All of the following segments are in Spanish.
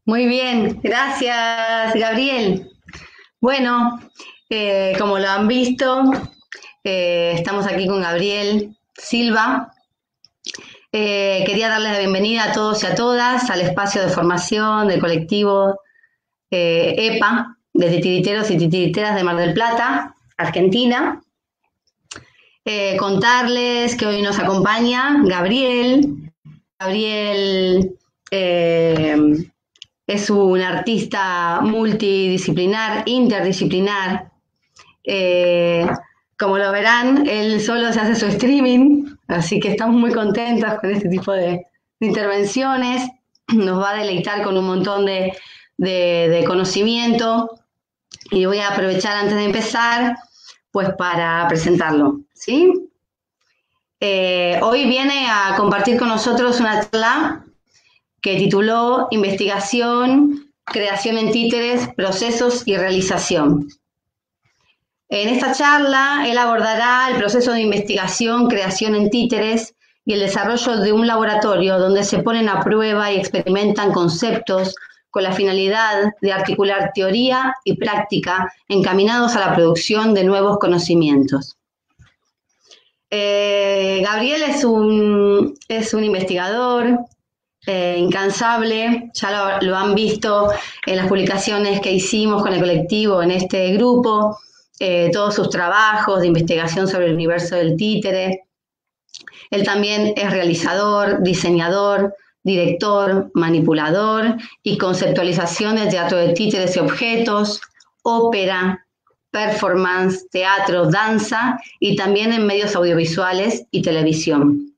Muy bien, gracias, Gabriel. Bueno, como lo han visto, estamos aquí con Gabriel Silva. Quería darles la bienvenida a todos y a todas al espacio de formación del colectivo EPA, de titiriteros y titiriteras de Mar del Plata, Argentina. Contarles que hoy nos acompaña Gabriel. Gabriel es un artista multidisciplinar, interdisciplinar. Eh, Como lo verán, él solo se hace su streaming, así que estamos muy contentos con este tipo de intervenciones. Nos va a deleitar con un montón de conocimiento y voy a aprovechar antes de empezar, pues para presentarlo, ¿sí? Hoy viene a compartir con nosotros una charla que tituló Investigación, Creación en Títeres, Procesos y Realización. En esta charla, él abordará el proceso de investigación, creación en títeres y el desarrollo de un laboratorio donde se ponen a prueba y experimentan conceptos con la finalidad de articular teoría y práctica encaminados a la producción de nuevos conocimientos. Gabriel es un investigador incansable, ya lo han visto en las publicaciones que hicimos con el colectivo en este grupo, todos sus trabajos de investigación sobre el universo del títere. Él también es realizador, diseñador, director, manipulador y conceptualización del teatro de títeres y objetos, ópera, performance, teatro, danza y también en medios audiovisuales y televisión.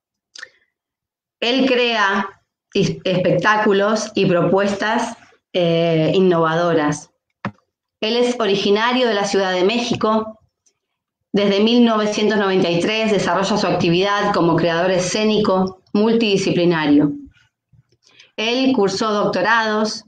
Él crea espectáculos y propuestas innovadoras. Él es originario de la Ciudad de México. Desde 1993 desarrolla su actividad como creador escénico multidisciplinario. Él cursó doctorados,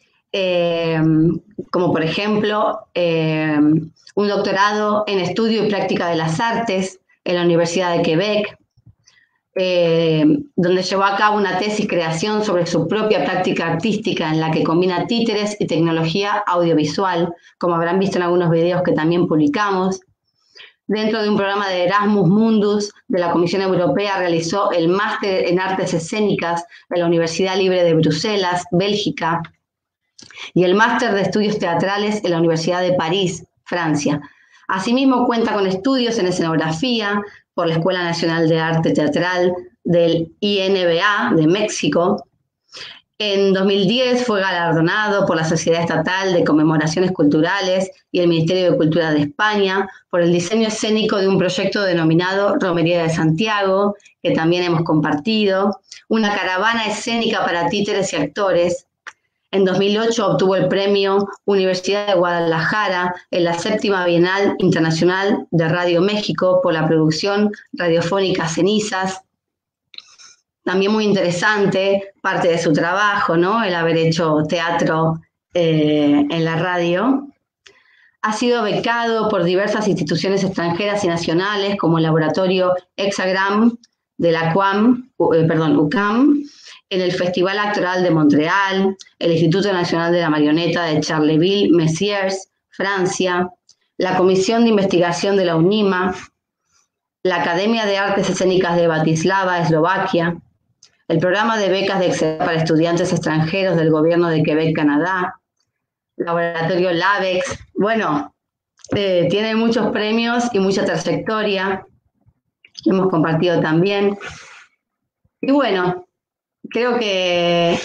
como por ejemplo un doctorado en estudio y práctica de las artes en la Universidad de Quebec, donde llevó a cabo una tesis creación sobre su propia práctica artística en la que combina títeres y tecnología audiovisual, como habrán visto en algunos videos que también publicamos. Dentro de un programa de Erasmus Mundus de la Comisión Europea realizó el máster en artes escénicas de la Universidad Libre de Bruselas, Bélgica, y el máster de estudios teatrales en la Universidad de París, Francia. Asimismo cuenta con estudios en escenografía por la Escuela Nacional de Arte Teatral del INBA de México. En 2010 fue galardonado por la Sociedad Estatal de Conmemoraciones Culturales y el Ministerio de Cultura de España por el diseño escénico de un proyecto denominado Romería de Santiago, que también hemos compartido, una caravana escénica para títeres y actores. En 2008 obtuvo el premio Universidad de Guadalajara en la 7ª Bienal Internacional de Radio México por la producción radiofónica Cenizas. También muy interesante parte de su trabajo, ¿no? El haber hecho teatro en la radio. Ha sido becado por diversas instituciones extranjeras y nacionales, como el laboratorio Hexagram de la UCAM, en el Festival Actoral de Montreal, el Instituto Nacional de la Marioneta de Charleville-Mézières, Francia, la Comisión de Investigación de la UNIMA, la Academia de Artes Escénicas de Bratislava, Eslovaquia, el programa de becas de excelencia para estudiantes extranjeros del gobierno de Quebec, Canadá, laboratorio LAVEX. Bueno, tiene muchos premios y mucha trayectoria, hemos compartido también. Y bueno, creo que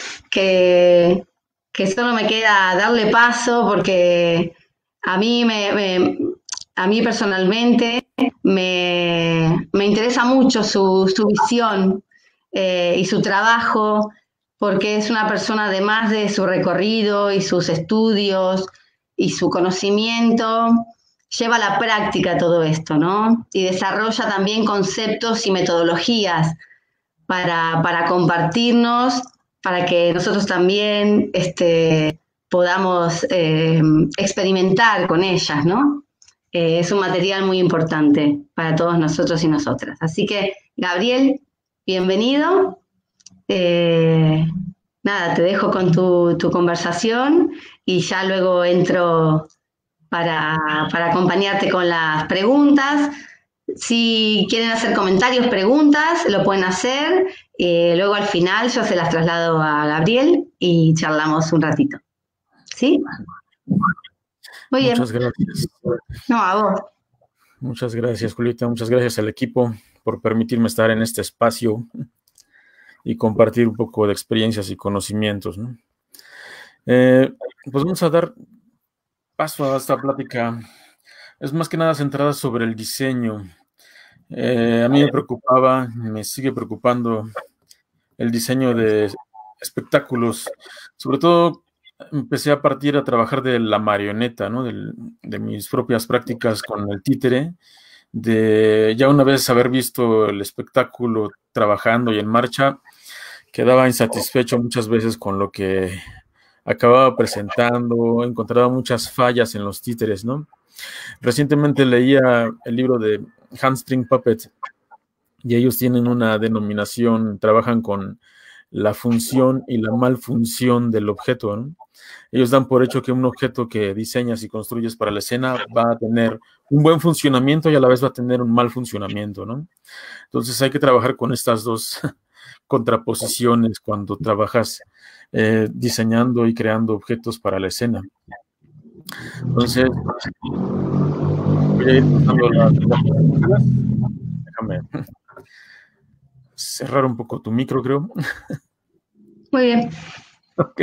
solo me queda darle paso porque a mí personalmente me interesa mucho su visión y su trabajo, porque es una persona, además de su recorrido y sus estudios y su conocimiento, lleva a la práctica todo esto, ¿no? Y desarrolla también conceptos y metodologías para compartirnos, para que nosotros también podamos experimentar con ellas, ¿no? Es un material muy importante para todos nosotros y nosotras. Así que, Gabriel, bienvenido. nada, te dejo con tu conversación y ya luego entro para acompañarte con las preguntas. Si quieren hacer comentarios, preguntas, lo pueden hacer. Luego al final yo se las traslado a Gabriel y charlamos un ratito. ¿Sí? Muy bien. Muchas gracias. No, a vos. Muchas gracias, Julieta. Muchas gracias al equipo por permitirme estar en este espacio y compartir un poco de experiencias y conocimientos, ¿no? Pues vamos a dar paso a esta plática. Es más que nada centrada sobre el diseño. A mí me preocupaba, me sigue preocupando el diseño de espectáculos. Sobre todo empecé a partir a trabajar de la marioneta, ¿no? De mis propias prácticas con el títere, de ya una vez haber visto el espectáculo trabajando y en marcha, quedaba insatisfecho muchas veces con lo que acababa presentando, encontraba muchas fallas en los títeres, ¿no? Recientemente leía el libro de Handstring Puppet y ellos tienen una denominación, trabajan con la función y la malfunción del objeto, ¿no? Ellos dan por hecho que un objeto que diseñas y construyes para la escena va a tener un buen funcionamiento y a la vez va a tener un mal funcionamiento, ¿no? Entonces hay que trabajar con estas dos contraposiciones cuando trabajas diseñando y creando objetos para la escena. Entonces, voy a ir pasando las diapositivas. Déjame cerrar un poco tu micro, creo. Muy bien. Ok.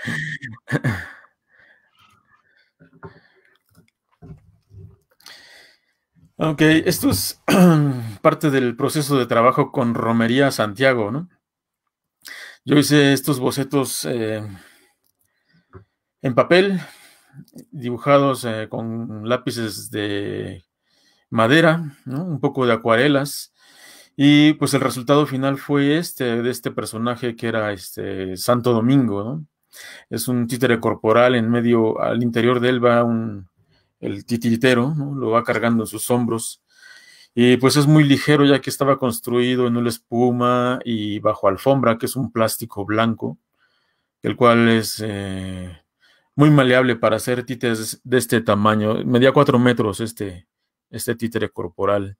Ok, esto es parte del proceso de trabajo con Romería Santiago, ¿no? Yo hice estos bocetos en papel, dibujados con lápices de madera, ¿no? Un poco de acuarelas, y pues el resultado final fue de este personaje que era Santo Domingo, ¿no? Es un títere corporal, en medio, al interior de él va el titiritero, ¿no? Lo va cargando en sus hombros. Y pues es muy ligero ya que estaba construido en una espuma y bajo alfombra, que es un plástico blanco, el cual es muy maleable para hacer títeres de este tamaño. Medía 4 metros este títere corporal.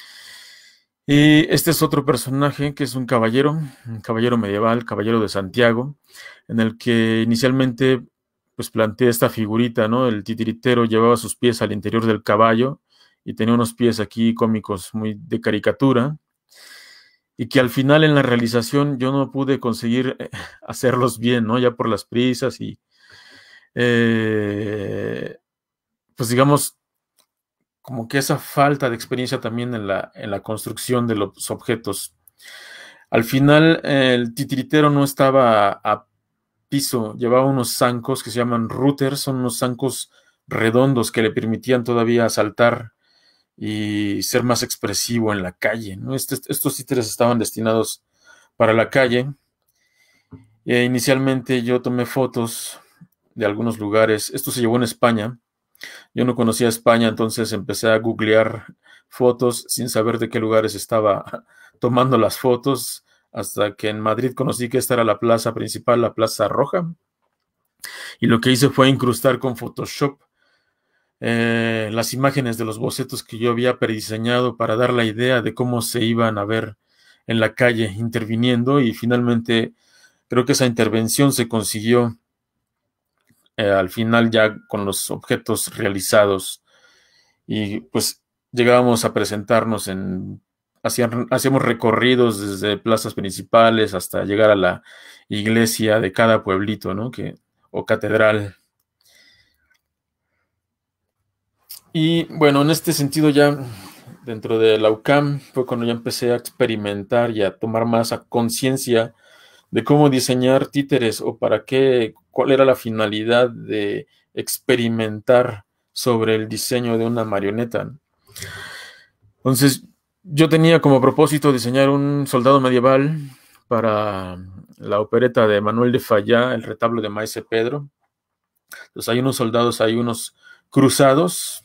Y este es otro personaje que es un caballero medieval, caballero de Santiago, en el que inicialmente pues planteé esta figurita, ¿no? El titiritero llevaba sus pies al interior del caballo y tenía unos pies aquí cómicos muy de caricatura, y que al final en la realización yo no pude conseguir hacerlos bien, ¿no? Ya por las prisas y pues digamos como que esa falta de experiencia también en la construcción de los objetos. Al final el titiritero no estaba a piso, llevaba unos zancos que se llaman routers, son unos zancos redondos que le permitían todavía saltar y ser más expresivo en la calle, ¿no? Estos títeres estaban destinados para la calle. Inicialmente yo tomé fotos de algunos lugares. Esto se llevó en España. Yo no conocía España, entonces empecé a googlear fotos sin saber de qué lugares estaba tomando las fotos, hasta que en Madrid conocí que esta era la plaza principal, la Plaza Roja. Y lo que hice fue incrustar con Photoshop las imágenes de los bocetos que yo había prediseñado para dar la idea de cómo se iban a ver en la calle interviniendo, y finalmente creo que esa intervención se consiguió al final ya con los objetos realizados, y pues llegábamos a presentarnos hacíamos recorridos desde plazas principales hasta llegar a la iglesia de cada pueblito, ¿no? O catedral. Y bueno, en este sentido ya dentro de la UCAM fue cuando ya empecé a experimentar y a tomar más a conciencia de cómo diseñar títeres o para qué, cuál era la finalidad de experimentar sobre el diseño de una marioneta. Entonces, yo tenía como propósito diseñar un soldado medieval para la opereta de Manuel de Falla, el retablo de Maese Pedro. Entonces hay unos soldados, hay unos cruzados.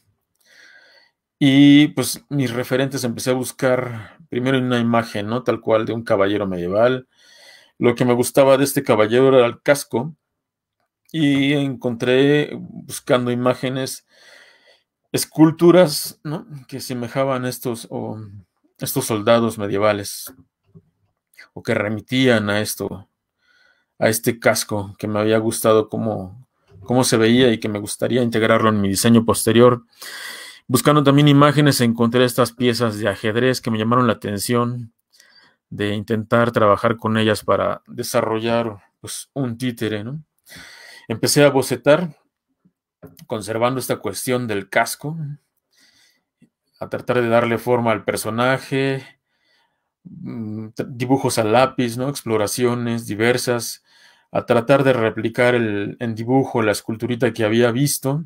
Y pues mis referentes empecé a buscar primero en una imagen, ¿no? Tal cual de un caballero medieval. Lo que me gustaba de este caballero era el casco, y encontré, buscando imágenes, esculturas, ¿no?, que semejaban estos soldados medievales, o que remitían a este casco, que me había gustado cómo se veía y que me gustaría integrarlo en mi diseño posterior. Buscando también imágenes, encontré estas piezas de ajedrez que me llamaron la atención, de intentar trabajar con ellas para desarrollar, pues, un títere, ¿no? Empecé a bocetar, conservando esta cuestión del casco, a tratar de darle forma al personaje, dibujos a lápiz, ¿no?, exploraciones diversas, a tratar de replicar en dibujo la esculturita que había visto,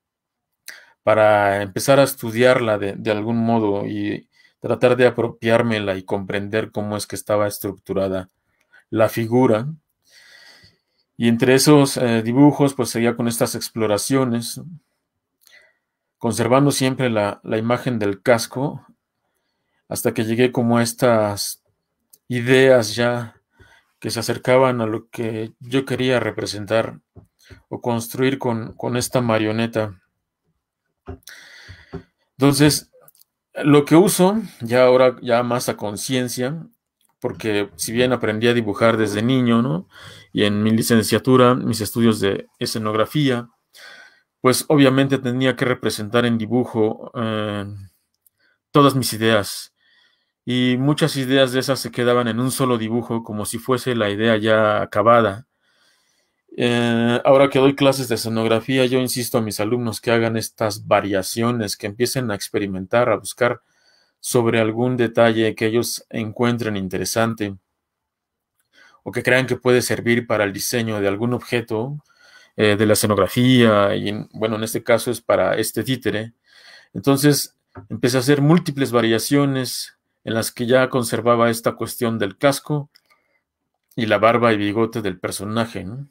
para empezar a estudiarla de algún modo y tratar de apropiármela y comprender cómo es que estaba estructurada la figura. Y entre esos dibujos, pues seguía con estas exploraciones, conservando siempre la imagen del casco, hasta que llegué como a estas ideas ya que se acercaban a lo que yo quería representar o construir con esta marioneta. Entonces, lo que uso ya ahora, ya más a conciencia, porque si bien aprendí a dibujar desde niño, ¿no?, y en mi licenciatura, mis estudios de escenografía, pues obviamente tenía que representar en dibujo todas mis ideas. Y muchas ideas de esas se quedaban en un solo dibujo, como si fuese la idea ya acabada. Ahora que doy clases de escenografía, yo insisto a mis alumnos que hagan estas variaciones, que empiecen a experimentar, a buscar sobre algún detalle que ellos encuentren interesante o que crean que puede servir para el diseño de algún objeto de la escenografía, y bueno, en este caso es para este títere. Entonces empecé a hacer múltiples variaciones en las que ya conservaba esta cuestión del casco y la barba y bigote del personaje, ¿no?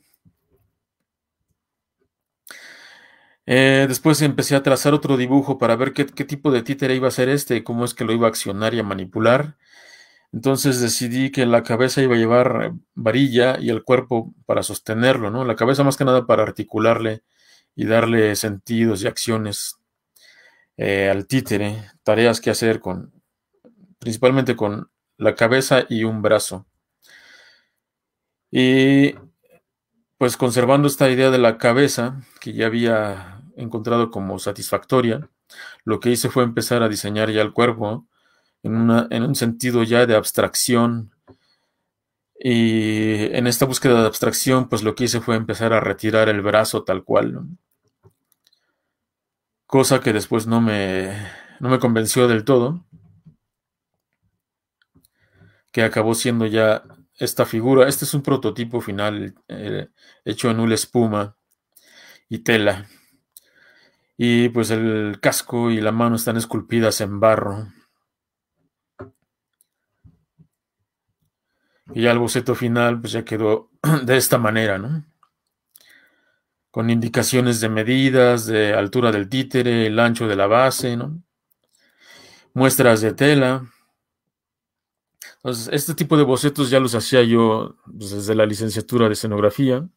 Después empecé a trazar otro dibujo para ver qué tipo de títere iba a ser y cómo es que lo iba a accionar y a manipular. Entonces decidí que la cabeza iba a llevar varilla y el cuerpo para sostenerlo, ¿no? La cabeza más que nada para articularle y darle sentidos y acciones al títere, tareas que hacer principalmente con la cabeza y un brazo. Y pues conservando esta idea de la cabeza, que ya había encontrado como satisfactoria, lo que hice fue empezar a diseñar ya el cuerpo en un sentido ya de abstracción. Y en esta búsqueda de abstracción, pues lo que hice fue empezar a retirar el brazo tal cual, ¿no? Cosa que después no me convenció del todo, que acabó siendo ya esta figura. Este es un prototipo final hecho en hule espuma y tela. Y pues el casco y la mano están esculpidas en barro. Y ya el boceto final pues ya quedó de esta manera, ¿no? Con indicaciones de medidas, de altura del títere, el ancho de la base, ¿no? Muestras de tela. Entonces, este tipo de bocetos ya los hacía yo pues, desde la licenciatura de escenografía.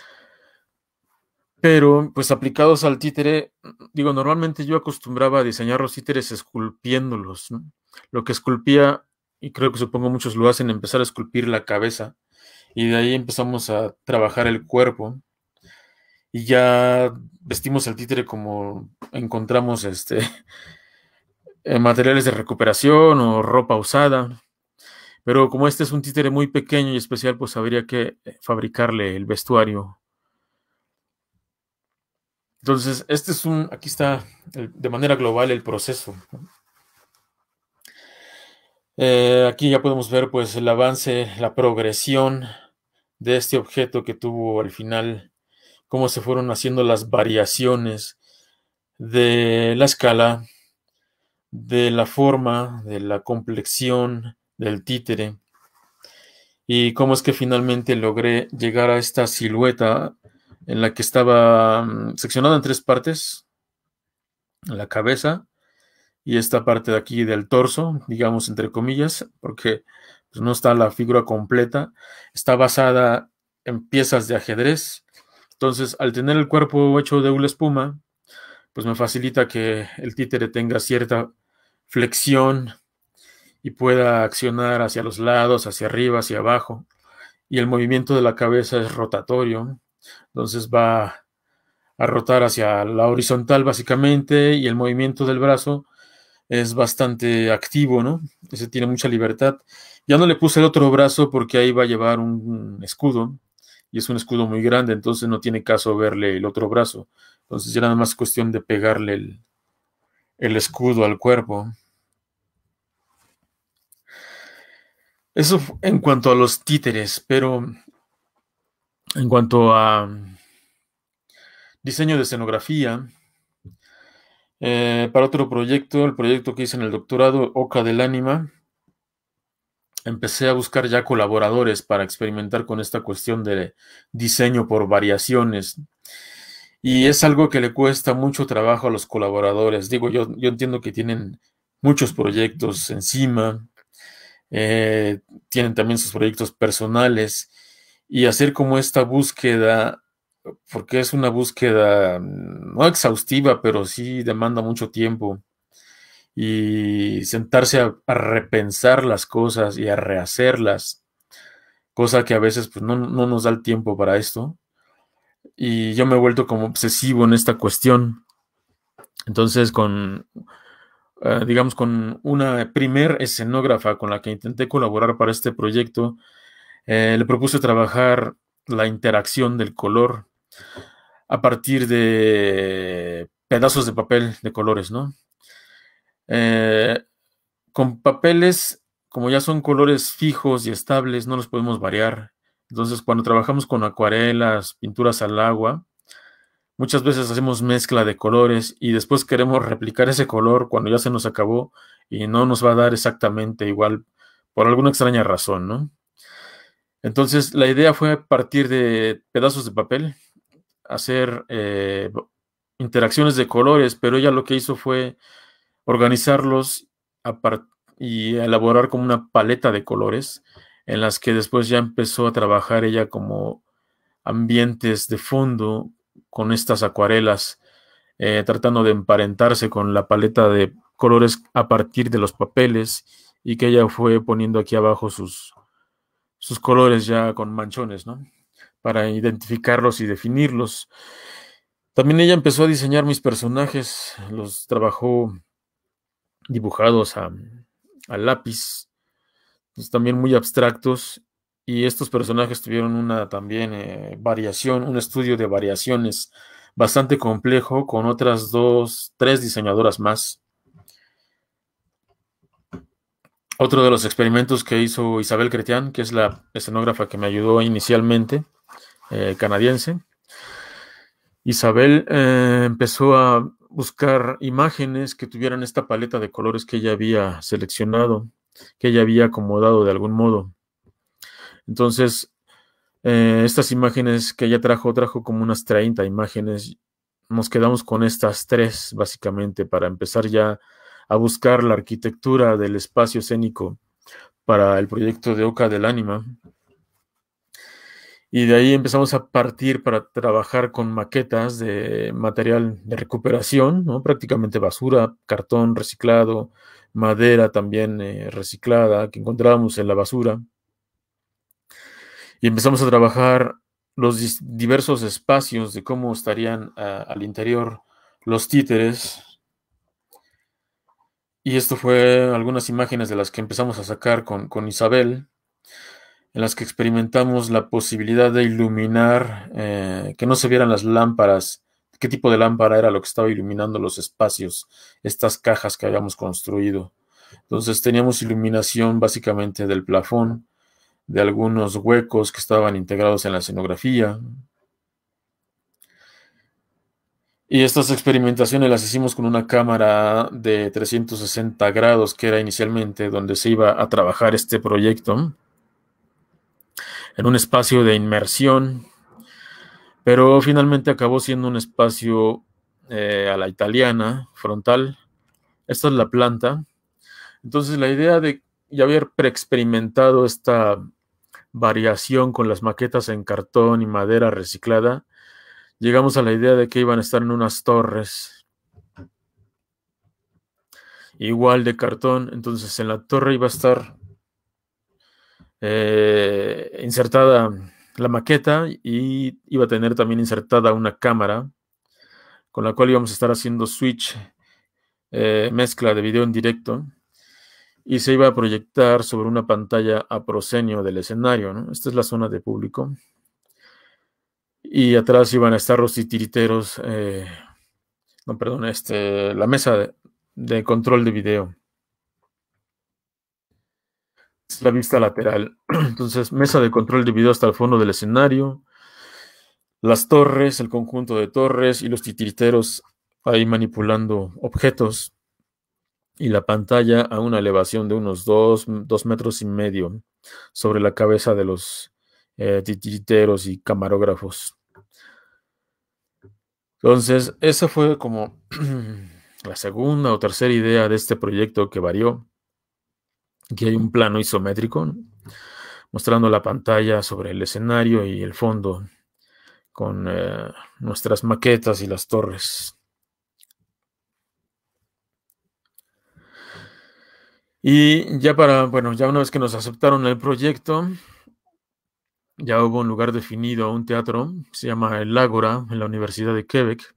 Pero, pues aplicados al títere, digo, normalmente yo acostumbraba a diseñar los títeres esculpiéndolos, ¿no? Lo que esculpía, y creo que supongo muchos lo hacen, empezar a esculpir la cabeza, y de ahí empezamos a trabajar el cuerpo, y ya vestimos el títere como encontramos materiales de recuperación o ropa usada. Pero como este es un títere muy pequeño y especial, pues habría que fabricarle el vestuario. Entonces, aquí está de manera global el proceso. Aquí ya podemos ver pues el avance, la progresión de este objeto que tuvo al final, cómo se fueron haciendo las variaciones de la escala, de la forma, de la complexión del títere, y cómo es que finalmente logré llegar a esta silueta en la que estaba seccionada en 3 partes, la cabeza y esta parte de aquí del torso, digamos entre comillas, porque pues no está la figura completa, está basada en piezas de ajedrez. Entonces, al tener el cuerpo hecho de hula espuma, pues me facilita que el títere tenga cierta flexión y pueda accionar hacia los lados, hacia arriba, hacia abajo. Y el movimiento de la cabeza es rotatorio, entonces va a rotar hacia la horizontal básicamente, y el movimiento del brazo es bastante activo, ¿no? Ese tiene mucha libertad. Ya no le puse el otro brazo porque ahí va a llevar un escudo, y es un escudo muy grande, entonces no tiene caso verle el otro brazo. Entonces ya nada más es cuestión de pegarle el escudo al cuerpo. Eso en cuanto a los títeres, pero en cuanto a diseño de escenografía, para otro proyecto, el proyecto que hice en el doctorado, Oca del Ánima, empecé a buscar ya colaboradores para experimentar con esta cuestión de diseño por variaciones. Y es algo que le cuesta mucho trabajo a los colaboradores. Digo, yo entiendo que tienen muchos proyectos encima, tienen también sus proyectos personales, y hacer como esta búsqueda, porque es una búsqueda no exhaustiva, pero sí demanda mucho tiempo, y sentarse a repensar las cosas y a rehacerlas, cosa que a veces pues, no nos da el tiempo para esto, y yo me he vuelto como obsesivo en esta cuestión. Entonces, digamos, con una primer escenógrafa con la que intenté colaborar para este proyecto, le propuse trabajar la interacción del color a partir de pedazos de papel de colores, ¿no? Con papeles, como ya son colores fijos y estables, no los podemos variar. Entonces, cuando trabajamos con acuarelas, pinturas al agua, muchas veces hacemos mezcla de colores y después queremos replicar ese color cuando ya se nos acabó y no nos va a dar exactamente igual por alguna extraña razón, ¿no? Entonces, la idea fue partir de pedazos de papel, hacer interacciones de colores, pero ella lo que hizo fue organizarlos y elaborar como una paleta de colores en las que después ya empezó a trabajar ella como ambientes de fondo con estas acuarelas, tratando de emparentarse con la paleta de colores a partir de los papeles, y que ella fue poniendo aquí abajo sus colores ya con manchones, ¿no? Para identificarlos y definirlos. También ella empezó a diseñar mis personajes, los trabajó dibujados al lápiz, pues también muy abstractos, y estos personajes tuvieron una también variación, un estudio de variaciones bastante complejo con otras 2, 3 diseñadoras más. Otro de los experimentos que hizo Isabel Cretián, que es la escenógrafa que me ayudó inicialmente, canadiense. Isabel empezó a buscar imágenes que tuvieran esta paleta de colores que ella había seleccionado, que ella había acomodado de algún modo. Entonces, estas imágenes que ella trajo como unas 30 imágenes. Nos quedamos con estas 3, básicamente, para empezar ya a buscar la arquitectura del espacio escénico para el proyecto de Oca del Ánima. Y de ahí empezamos a partir para trabajar con maquetas de material de recuperación, ¿no? Prácticamente basura, cartón reciclado, madera también reciclada que encontrábamos en la basura. Y empezamos a trabajar los diversos espacios de cómo estarían al interior los títeres. Y esto fue algunas imágenes de las que empezamos a sacar con Isabel, en las que experimentamos la posibilidad de iluminar, que no se vieran las lámparas, qué tipo de lámpara era lo que estaba iluminando los espacios, estas cajas que habíamos construido. Entonces teníamos iluminación básicamente del plafón, de algunos huecos que estaban integrados en la escenografía. Y estas experimentaciones las hicimos con una cámara de 360 grados, que era inicialmente donde se iba a trabajar este proyecto, en un espacio de inmersión, pero finalmente acabó siendo un espacio a la italiana, frontal. Esta es la planta. Entonces la idea de ya haber preexperimentado esta variación con las maquetas en cartón y madera reciclada, llegamos a la idea de que iban a estar en unas torres igual de cartón. Entonces en la torre iba a estar insertada la maqueta y iba a tener también insertada una cámara con la cual íbamos a estar haciendo switch, mezcla de video en directo, y se iba a proyectar sobre una pantalla a proscenio del escenario, ¿no? Esta es la zona de público. Y atrás iban a estar los titiriteros, no, perdón, la mesa de control de video. Es la vista lateral. Entonces, mesa de control de video hasta el fondo del escenario, las torres, el conjunto de torres y los titiriteros ahí manipulando objetos, y la pantalla a una elevación de unos 2,5 metros sobre la cabeza de los titiriteros y camarógrafos. Entonces, esa fue como la segunda o tercera idea de este proyecto que varió. Aquí hay un plano isométrico, ¿no?, mostrando la pantalla sobre el escenario y el fondo con nuestras maquetas y las torres. Y ya ya una vez que nos aceptaron el proyecto, ya hubo un lugar definido, un teatro, se llama el Ágora, en la Universidad de Quebec.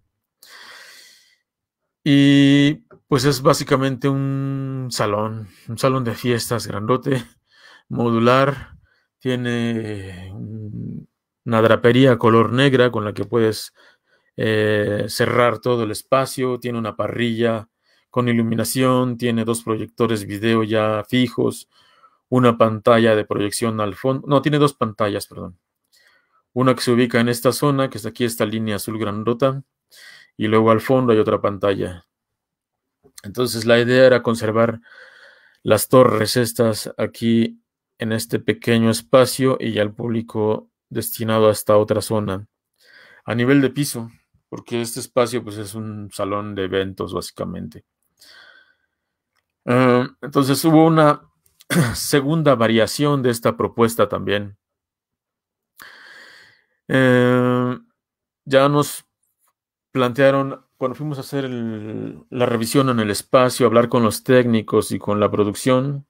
Y pues es básicamente un salón de fiestas grandote, modular. Tiene una drapería color negra con la que puedes cerrar todo el espacio. Tiene una parrilla con iluminación, tiene 2 proyectores video ya fijos, una pantalla de proyección al fondo. No, tiene 2 pantallas, perdón. Una que se ubica en esta zona, que es aquí esta línea azul grandota, y luego al fondo hay otra pantalla. Entonces la idea era conservar las torres estas aquí en este pequeño espacio y ya el público destinado a esta otra zona a nivel de piso, porque este espacio pues es un salón de eventos básicamente. Entonces hubo una segunda variación de esta propuesta también. Ya nos plantearon, cuando fuimos a hacer la revisión en el espacio, hablar con los técnicos y con la producción,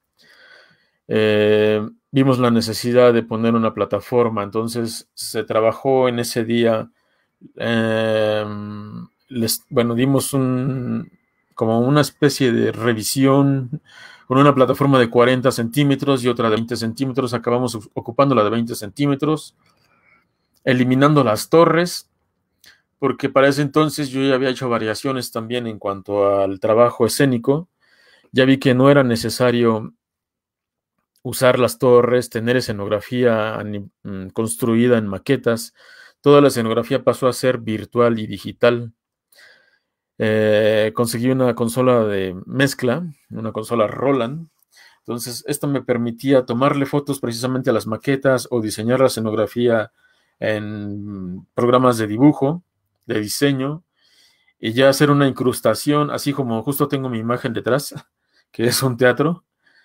vimos la necesidad de poner una plataforma. Entonces se trabajó en ese día, dimos como una especie de revisión con una plataforma de 40 centímetros y otra de 20 centímetros. Acabamos ocupando la de 20 centímetros, eliminando las torres, porque para ese entonces yo ya había hecho variaciones también en cuanto al trabajo escénico. Ya vi que no era necesario usar las torres, tener escenografía construida en maquetas. Toda la escenografía pasó a ser virtual y digital. Conseguí una consola de mezcla, una consola Roland. Entonces, esto me permitía tomarle fotos precisamente a las maquetas o diseñar la escenografía en programas de dibujo, de diseño, y ya hacer una incrustación, así como justo tengo mi imagen detrás, que es un teatro.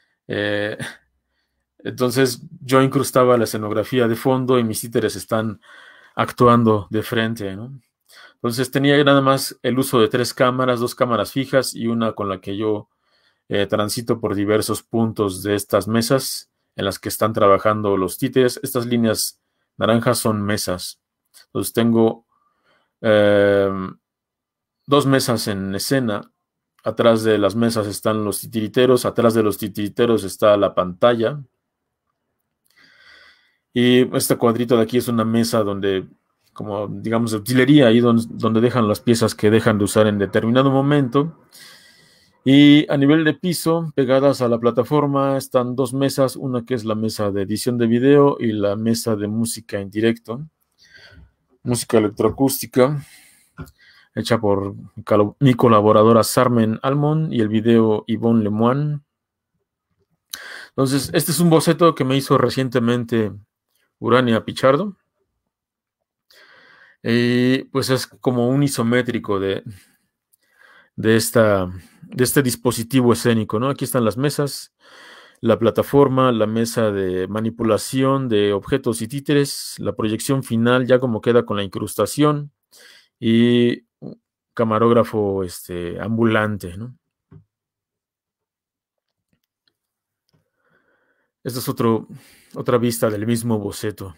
Entonces yo incrustaba la escenografía de fondo y mis títeres están actuando de frente, ¿no? Entonces tenía nada más el uso de 3 cámaras, 2 cámaras fijas y una con la que yo transito por diversos puntos de estas mesas en las que están trabajando los títeres. Estas líneas naranjas son mesas. Entonces tengo 2 mesas en escena. Atrás de las mesas están los titiriteros, atrás de los titiriteros está la pantalla. Y este cuadrito de aquí es una mesa donde, como digamos, de utilería, ahí donde dejan las piezas que dejan de usar en determinado momento. Y a nivel de piso, pegadas a la plataforma, están 2 mesas, una que es la mesa de edición de video y la mesa de música en directo, música electroacústica, hecha por mi colaboradora Sarmen Almond y el video Yvonne Lemoine. Entonces, este es un boceto que me hizo recientemente Urania Pichardo. Y pues es como un isométrico de este dispositivo escénico, ¿no? Aquí están las mesas, la plataforma, la mesa de manipulación de objetos y títeres, la proyección final ya como queda con la incrustación y camarógrafo ambulante, ¿no? Esta es otra vista del mismo boceto.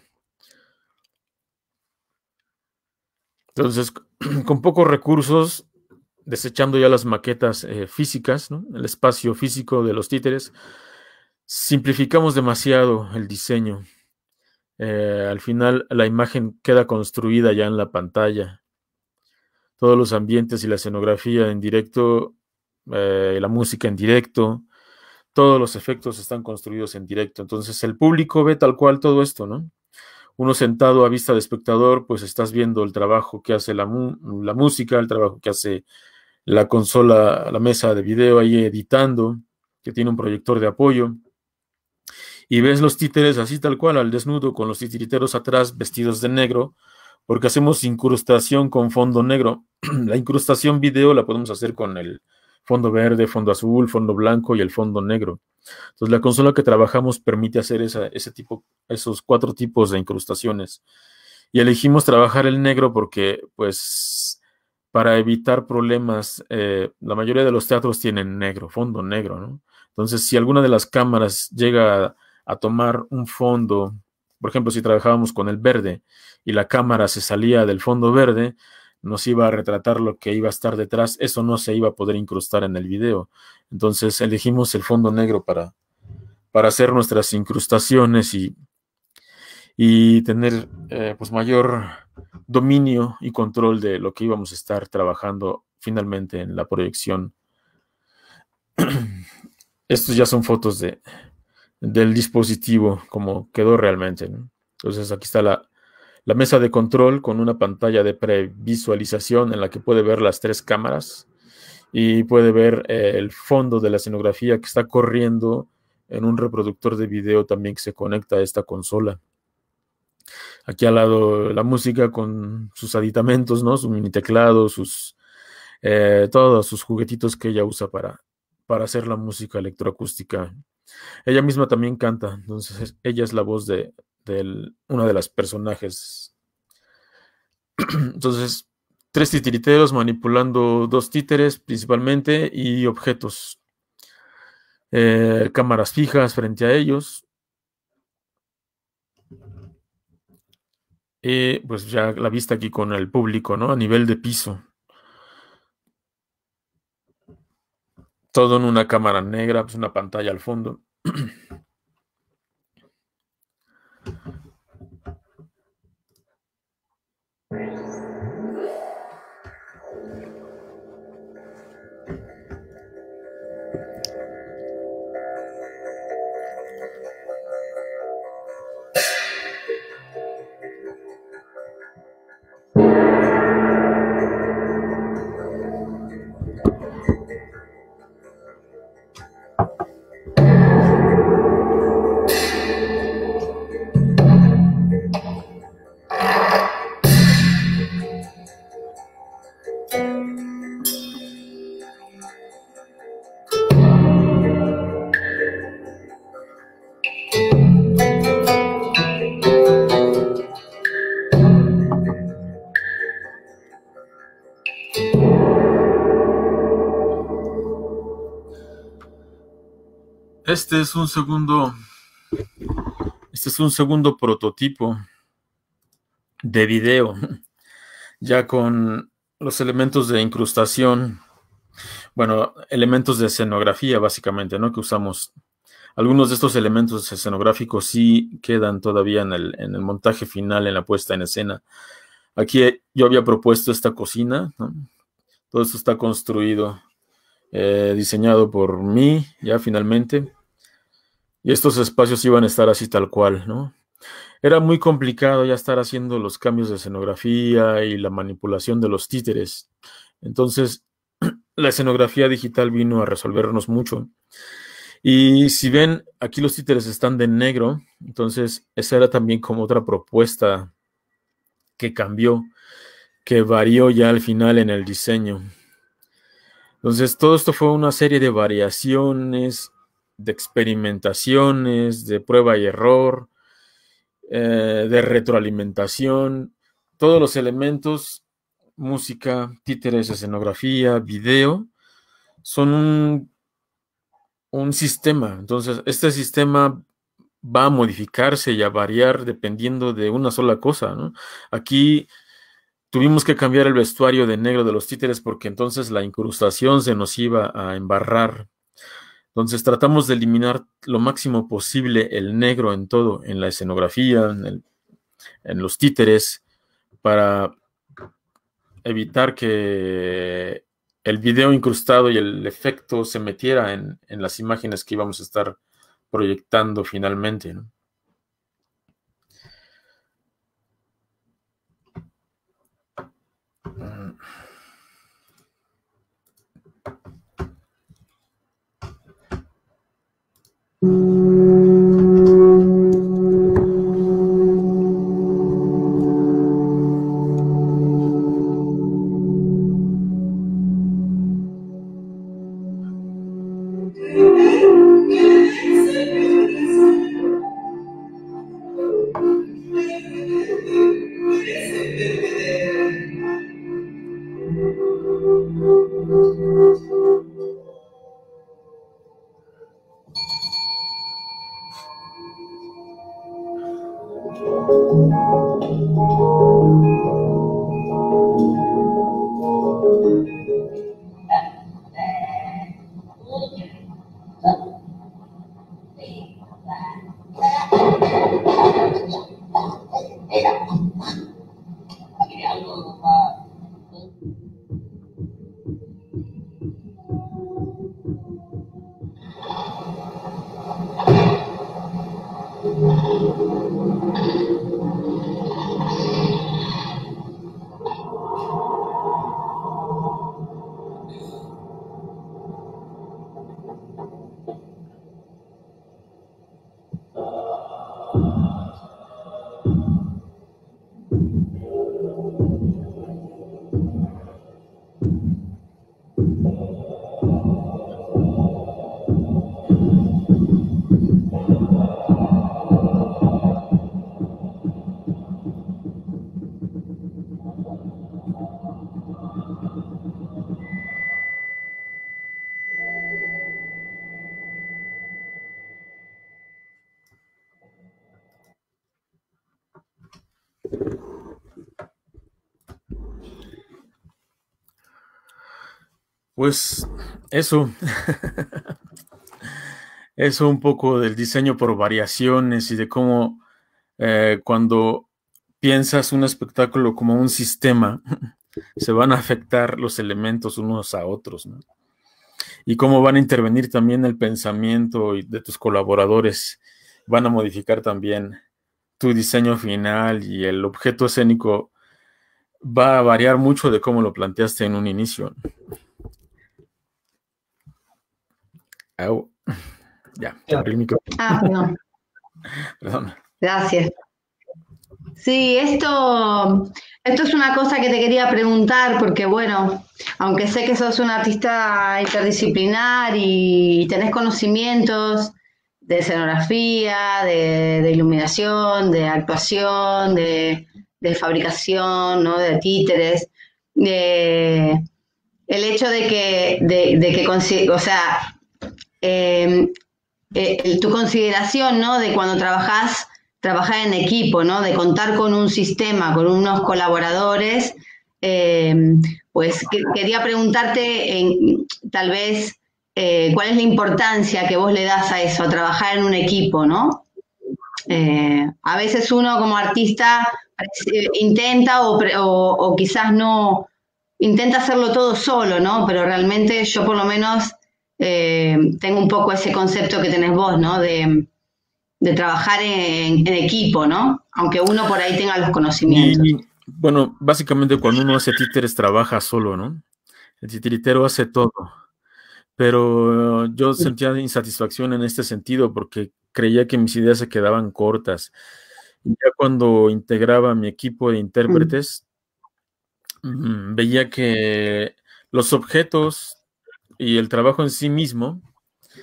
Entonces, con pocos recursos, desechando ya las maquetas físicas, ¿no? El espacio físico de los títeres, simplificamos demasiado el diseño. Al final, la imagen queda construida ya en la pantalla. Todos los ambientes y la escenografía en directo, la música en directo, todos los efectos están construidos en directo. Entonces, el público ve tal cual todo esto, ¿no? Uno sentado a vista de espectador, pues estás viendo el trabajo que hace la música, el trabajo que hace la consola, la mesa de video ahí editando, que tiene un proyector de apoyo, y ves los títeres así tal cual, al desnudo, con los titiriteros atrás vestidos de negro, porque hacemos incrustación con fondo negro. La incrustación video la podemos hacer con el fondo verde, fondo azul, fondo blanco y el fondo negro. Entonces la consola que trabajamos permite hacer esos 4 tipos de incrustaciones. Y elegimos trabajar el negro porque, pues, para evitar problemas, la mayoría de los teatros tienen negro, fondo negro, ¿no? Entonces, si alguna de las cámaras llega a tomar un fondo, por ejemplo, si trabajábamos con el verde y la cámara se salía del fondo verde, nos iba a retratar lo que iba a estar detrás, eso no se iba a poder incrustar en el video. Entonces elegimos el fondo negro para hacer nuestras incrustaciones y tener pues mayor dominio y control de lo que íbamos a estar trabajando finalmente en la proyección. Estos ya son fotos del dispositivo, como quedó realmente, ¿no? Entonces aquí está la mesa de control con una pantalla de previsualización en la que puede ver las 3 cámaras y puede ver el fondo de la escenografía que está corriendo en un reproductor de video también que se conecta a esta consola. Aquí al lado la música con sus aditamentos, ¿no? Su mini teclado, todos sus juguetitos que ella usa para hacer la música electroacústica. Ella misma también canta, entonces ella es la voz de una de las personajes. Entonces, 3 titiriteros manipulando 2 títeres principalmente y objetos. Cámaras fijas frente a ellos. Y pues ya la vista aquí con el público, ¿no? A nivel de piso. Todo en una cámara negra, pues una pantalla al fondo. Este es un segundo prototipo de video, ya con los elementos de incrustación, bueno, elementos de escenografía básicamente, ¿no? Que usamos. Algunos de estos elementos escenográficos sí quedan todavía en el montaje final, en la puesta en escena. Aquí yo había propuesto esta cocina, ¿no? Todo esto está construido, diseñado por mí, ya finalmente. Y estos espacios iban a estar así tal cual, ¿no? Era muy complicado ya estar haciendo los cambios de escenografía y la manipulación de los títeres. Entonces, la escenografía digital vino a resolvernos mucho. Y si ven, aquí los títeres están de negro, entonces esa era también como otra propuesta que cambió, que varió ya al final en el diseño. Entonces todo esto fue una serie de variaciones de experimentaciones, de prueba y error, de retroalimentación, todos los elementos, música, títeres, escenografía, video, son un sistema. Entonces, este sistema va a modificarse y a variar dependiendo de una sola cosa, ¿no? Aquí tuvimos que cambiar el vestuario de negro de los títeres porque entonces la incrustación se nos iba a embarrar. Entonces tratamos de eliminar lo máximo posible el negro en todo, en la escenografía, en los títeres, para evitar que el video incrustado y el efecto se metiera en las imágenes que íbamos a estar proyectando finalmente, ¿no? Pues eso, eso un poco del diseño por variaciones y de cómo cuando piensas un espectáculo como un sistema, se van a afectar los elementos unos a otros, ¿no? Y cómo van a intervenir también el pensamiento de tus colaboradores, van a modificar también tu diseño final y el objeto escénico va a variar mucho de cómo lo planteaste en un inicio. Ya, abrí el micrófono. Perdón. Perdón. Gracias. Sí, esto es una cosa que te quería preguntar porque, bueno, aunque sé que sos un artista interdisciplinar y tenés conocimientos de escenografía, de iluminación, de actuación, de fabricación, ¿no? De títeres, el hecho de que o sea, tu consideración, ¿no? De cuando trabajar en equipo, ¿no? De contar con un sistema, con unos colaboradores, pues quería preguntarte tal vez cuál es la importancia que vos le das a eso, a trabajar en un equipo, ¿no? A veces uno como artista intenta o quizás no, intenta hacerlo todo solo, ¿no? Pero realmente yo por lo menos tengo un poco ese concepto que tenés vos, ¿no? De trabajar en equipo, ¿no? Aunque uno por ahí tenga los conocimientos. Y bueno, básicamente cuando uno hace títeres trabaja solo, ¿no? El titiritero hace todo. Pero yo sentía insatisfacción en este sentido porque creía que mis ideas se quedaban cortas. Y ya cuando integraba mi equipo de intérpretes, veía que los objetos y el trabajo en sí mismo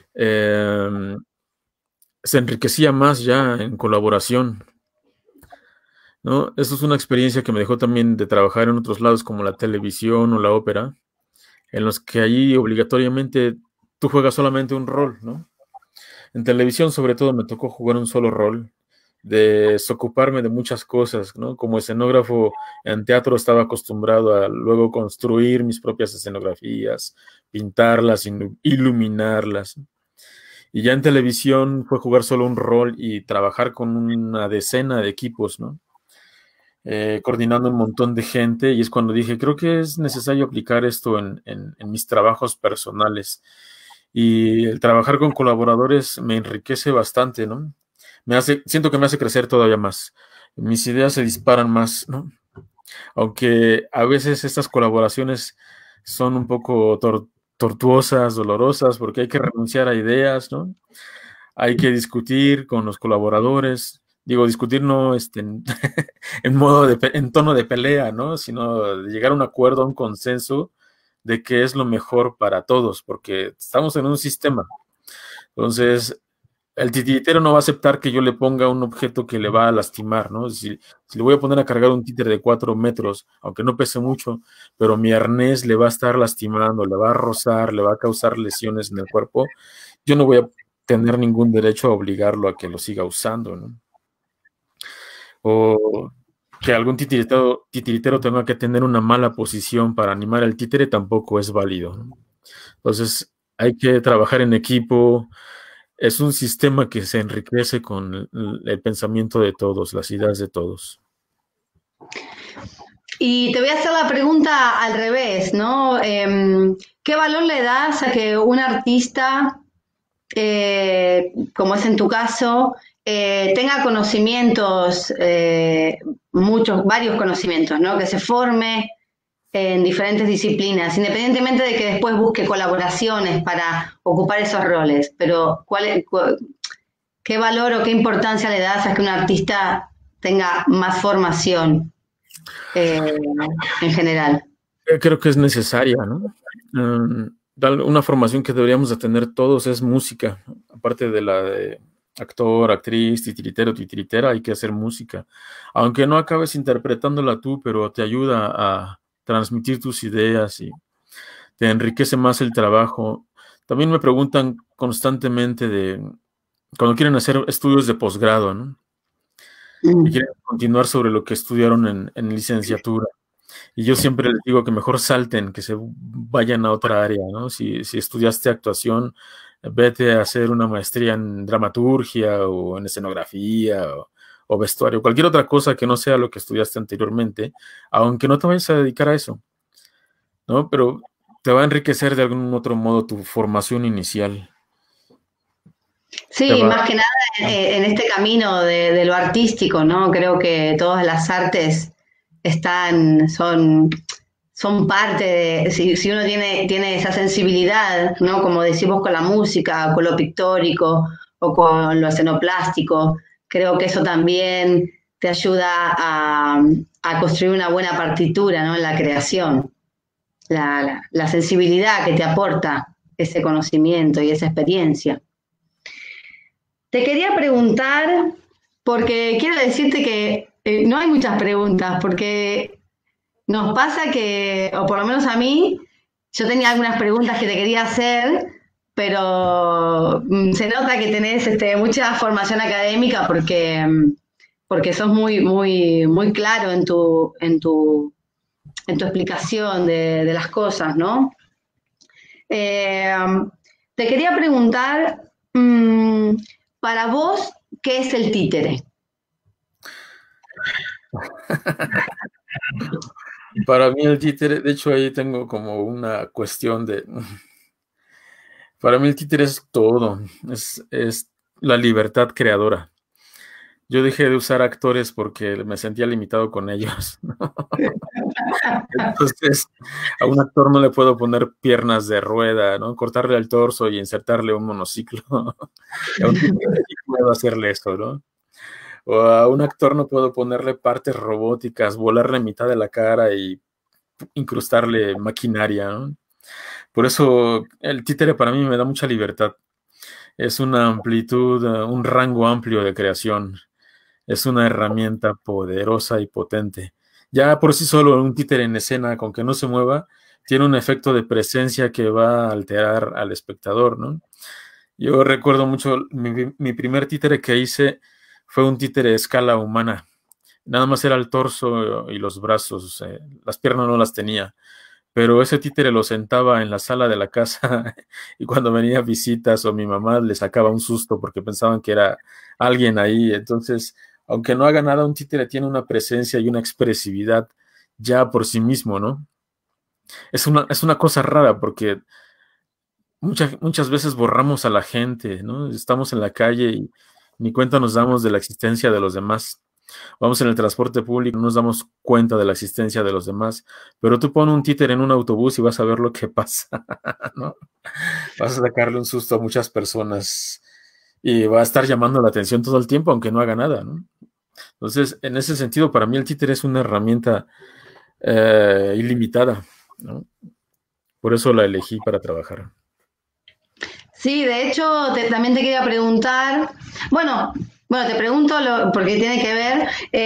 se enriquecía más ya en colaboración, ¿no? Eso es una experiencia que me dejó también de trabajar en otros lados como la televisión o la ópera, en los que allí obligatoriamente tú juegas solamente un rol, ¿no? En televisión sobre todo me tocó jugar un solo rol, de desocuparme de muchas cosas, ¿no? Como escenógrafo en teatro estaba acostumbrado a luego construir mis propias escenografías, pintarlas, iluminarlas. Y ya en televisión fue jugar solo un rol y trabajar con una decena de equipos, ¿no? Coordinando un montón de gente, y es cuando dije, creo que es necesario aplicar esto en mis trabajos personales. Y el trabajar con colaboradores me enriquece bastante, ¿no? Siento que me hace crecer todavía más. Mis ideas se disparan más, ¿no? Aunque a veces estas colaboraciones son un poco tortuosas, dolorosas, porque hay que renunciar a ideas, ¿no? Hay que discutir con los colaboradores. Digo, discutir no en tono de pelea, ¿no? Sino de llegar a un acuerdo, a un consenso de qué es lo mejor para todos, porque estamos en un sistema. Entonces, el titiritero no va a aceptar que yo le ponga un objeto que le va a lastimar, ¿no? Si le voy a poner a cargar un títere de 4 metros, aunque no pese mucho, pero mi arnés le va a estar lastimando, le va a rozar, le va a causar lesiones en el cuerpo, yo no voy a tener ningún derecho a obligarlo a que lo siga usando, ¿no? O que algún titiritero tenga que tener una mala posición para animar al títere tampoco es válido, ¿no? Entonces, hay que trabajar en equipo. Es un sistema que se enriquece con el pensamiento de todos, las ideas de todos. Y te voy a hacer la pregunta al revés, ¿no? ¿Qué valor le das a que un artista, como es en tu caso, tenga conocimientos, varios conocimientos, ¿no? Que se forme en diferentes disciplinas, independientemente de que después busque colaboraciones para ocupar esos roles? Pero ¿qué valor o qué importancia le das a que un artista tenga más formación en general? Creo que es necesaria, ¿no? Una formación que deberíamos de tener todos es música, aparte de la de actor, actriz, titiritera, hay que hacer música. Aunque no acabes interpretándola tú, pero te ayuda a transmitir tus ideas y te enriquece más el trabajo. También me preguntan constantemente cuando quieren hacer estudios de posgrado, ¿no? Y quieren continuar sobre lo que estudiaron en licenciatura. Y yo siempre les digo que mejor salten, que se vayan a otra área, ¿no? Si estudiaste actuación, vete a hacer una maestría en dramaturgia o en escenografía o vestuario, cualquier otra cosa que no sea lo que estudiaste anteriormente, aunque no te vayas a dedicar a eso, ¿no? Pero te va a enriquecer de algún otro modo tu formación inicial. Sí, más que nada en este camino de lo artístico, ¿no? Creo que todas las artes son parte de, si uno tiene esa sensibilidad, ¿no? Como decimos con la música, con lo pictórico o con lo escenoplástico, creo que eso también te ayuda a construir una buena partitura, ¿no? En la creación. La sensibilidad que te aporta ese conocimiento y esa experiencia. Te quería preguntar, porque quiero decirte que no hay muchas preguntas, porque nos pasa que, o por lo menos a mí, yo tenía algunas preguntas que te quería hacer, pero se nota que tenés mucha formación académica porque sos muy claro en tu explicación de las cosas, ¿no? Te quería preguntar, para vos, ¿qué es el títere? Para mí el títere, de hecho ahí tengo como una cuestión para mí el títere es todo, es la libertad creadora. Yo dejé de usar actores porque me sentía limitado con ellos, ¿no? Entonces, a un actor no le puedo poner piernas de rueda, ¿no? Cortarle el torso y insertarle un monociclo. A un títere sí puedo hacerle eso, ¿no? O a un actor no puedo ponerle partes robóticas, volarle mitad de la cara y incrustarle maquinaria, ¿no? Por eso el títere para mí me da mucha libertad. es una amplitud, un rango amplio de creación. Es una herramienta poderosa y potente. Ya por sí solo un títere en escena, con que no se mueva, tiene un efecto de presencia que va a alterar al espectador, ¿no? Yo recuerdo mucho, mi primer títere que hice fue un títere a escala humana. Nada más era el torso y los brazos, las piernas no las tenía, pero ese títere lo sentaba en la sala de la casa y cuando venía visitas o mi mamá le sacaba un susto porque pensaban que era alguien ahí. Entonces, aunque no haga nada, un títere tiene una presencia y una expresividad ya por sí mismo, ¿no? Es una cosa rara porque muchas veces borramos a la gente, ¿no? Estamos en la calle y ni cuenta nos damos de la existencia de los demás. Vamos en el transporte público, no nos damos cuenta de la existencia de los demás, pero tú pones un títere en un autobús y vas a ver lo que pasa, ¿no? Vas a sacarle un susto a muchas personas y va a estar llamando la atención todo el tiempo, aunque no haga nada, ¿no? Entonces, en ese sentido, para mí el títere es una herramienta ilimitada, ¿no? Por eso la elegí para trabajar. Sí, de hecho, también te quería preguntar, bueno, te pregunto porque tiene que ver,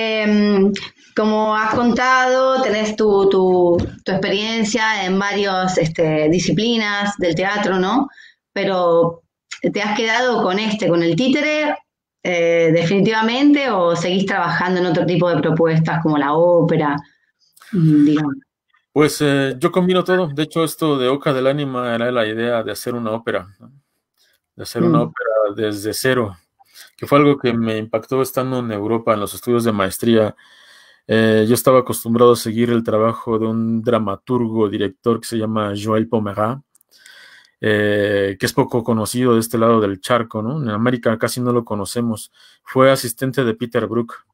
como has contado, tenés tu experiencia en varias disciplinas del teatro, ¿no? Pero ¿te has quedado con el títere definitivamente o seguís trabajando en otro tipo de propuestas como la ópera, digamos? Pues yo combino todo. De hecho, esto de Oca del Ánima era la idea de hacer una ópera, ¿no? De hacer una Mm. ópera desde cero, que fue algo que me impactó estando en Europa en los estudios de maestría. Yo estaba acostumbrado a seguir el trabajo de un dramaturgo, director que se llama Joël Pomerat, que es poco conocido de este lado del charco, ¿no? En América casi no lo conocemos. Fue asistente de Peter Brook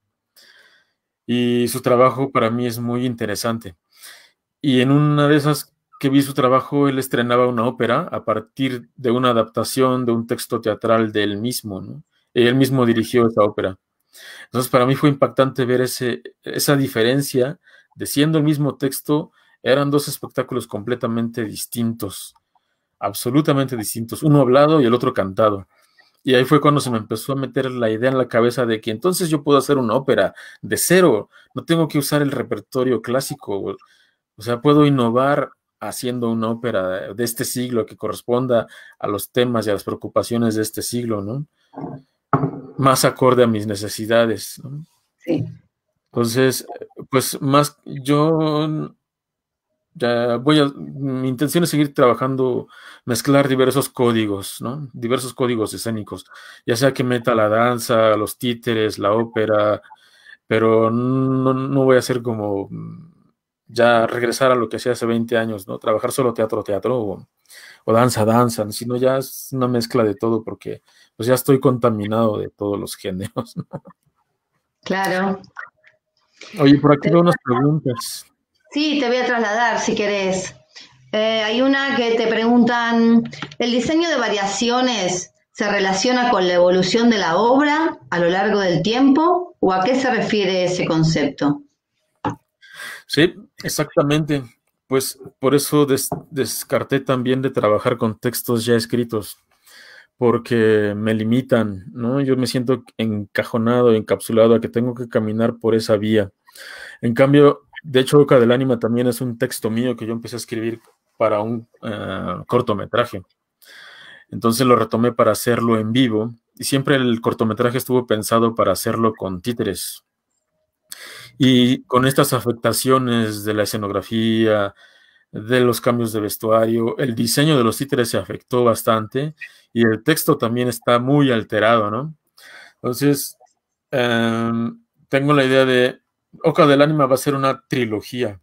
y su trabajo para mí es muy interesante. Y en una de esas que vi su trabajo, él estrenaba una ópera a partir de una adaptación de un texto teatral de él mismo, ¿no? Él mismo dirigió esa ópera. Entonces, para mí fue impactante ver esa diferencia de siendo el mismo texto, eran dos espectáculos completamente distintos, absolutamente distintos, uno hablado y el otro cantado. Y ahí fue cuando se me empezó a meter la idea en la cabeza de que entonces yo puedo hacer una ópera de cero, no tengo que usar el repertorio clásico, o sea, puedo innovar haciendo una ópera de este siglo que corresponda a los temas y a las preocupaciones de este siglo, ¿no? Más acorde a mis necesidades, ¿no? Sí. Entonces, pues más yo ya mi intención es seguir trabajando, mezclar diversos códigos, ¿no? Diversos códigos escénicos, ya sea que meta la danza, los títeres, la ópera, pero no voy a hacer como ya regresar a lo que hacía hace 20 años, ¿no? Trabajar solo teatro, teatro o danza, danza, sino ya es una mezcla de todo porque pues ya estoy contaminado de todos los géneros, ¿no? Claro. Oye, por aquí veo unas preguntas. Sí, te voy a trasladar si querés. Hay una que te preguntan, ¿el diseño de variaciones se relaciona con la evolución de la obra a lo largo del tiempo? ¿O a qué se refiere ese concepto? Sí, exactamente. Pues por eso descarté también de trabajar con textos ya escritos, porque me limitan, ¿no? Yo me siento encajonado, encapsulado a que tengo que caminar por esa vía. En cambio, de hecho, Oca del Ánima también es un texto mío que yo empecé a escribir para un cortometraje. Entonces lo retomé para hacerlo en vivo y siempre el cortometraje estuvo pensado para hacerlo con títeres. Y con estas afectaciones de la escenografía, de los cambios de vestuario, el diseño de los títeres se afectó bastante y el texto también está muy alterado, ¿no? Entonces, tengo la idea de Oca del Ánima va a ser una trilogía.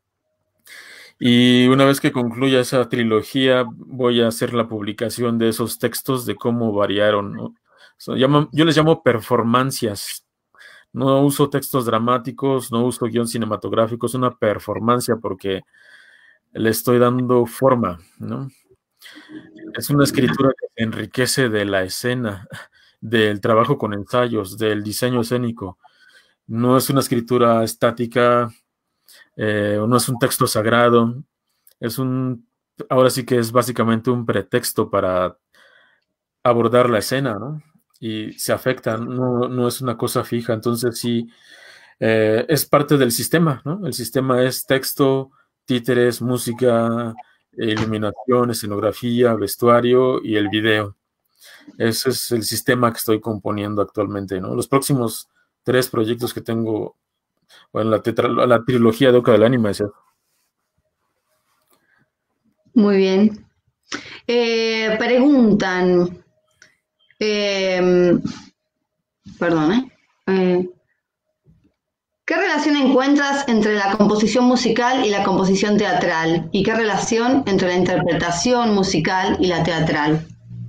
Y una vez que concluya esa trilogía, voy a hacer la publicación de esos textos de cómo variaron, ¿no? Yo les llamo performancias. No uso textos dramáticos, no uso guión cinematográfico, es una performancia porque le estoy dando forma, ¿no? Es una escritura que se enriquece de la escena, del trabajo con ensayos, del diseño escénico. No es una escritura estática, no es un texto sagrado, ahora sí que es básicamente un pretexto para abordar la escena, ¿no? Y se afectan, no es una cosa fija, entonces sí, es parte del sistema, ¿no? El sistema es texto, títeres, música, iluminación, escenografía, vestuario y el video. Ese es el sistema que estoy componiendo actualmente, ¿no? Los próximos 3 proyectos que tengo, bueno, la trilogía de Oca del Ánima es eso. Muy bien. Preguntan, perdón, ¿qué relación encuentras entre la composición musical y la composición teatral? ¿Y qué relación entre la interpretación musical y la teatral?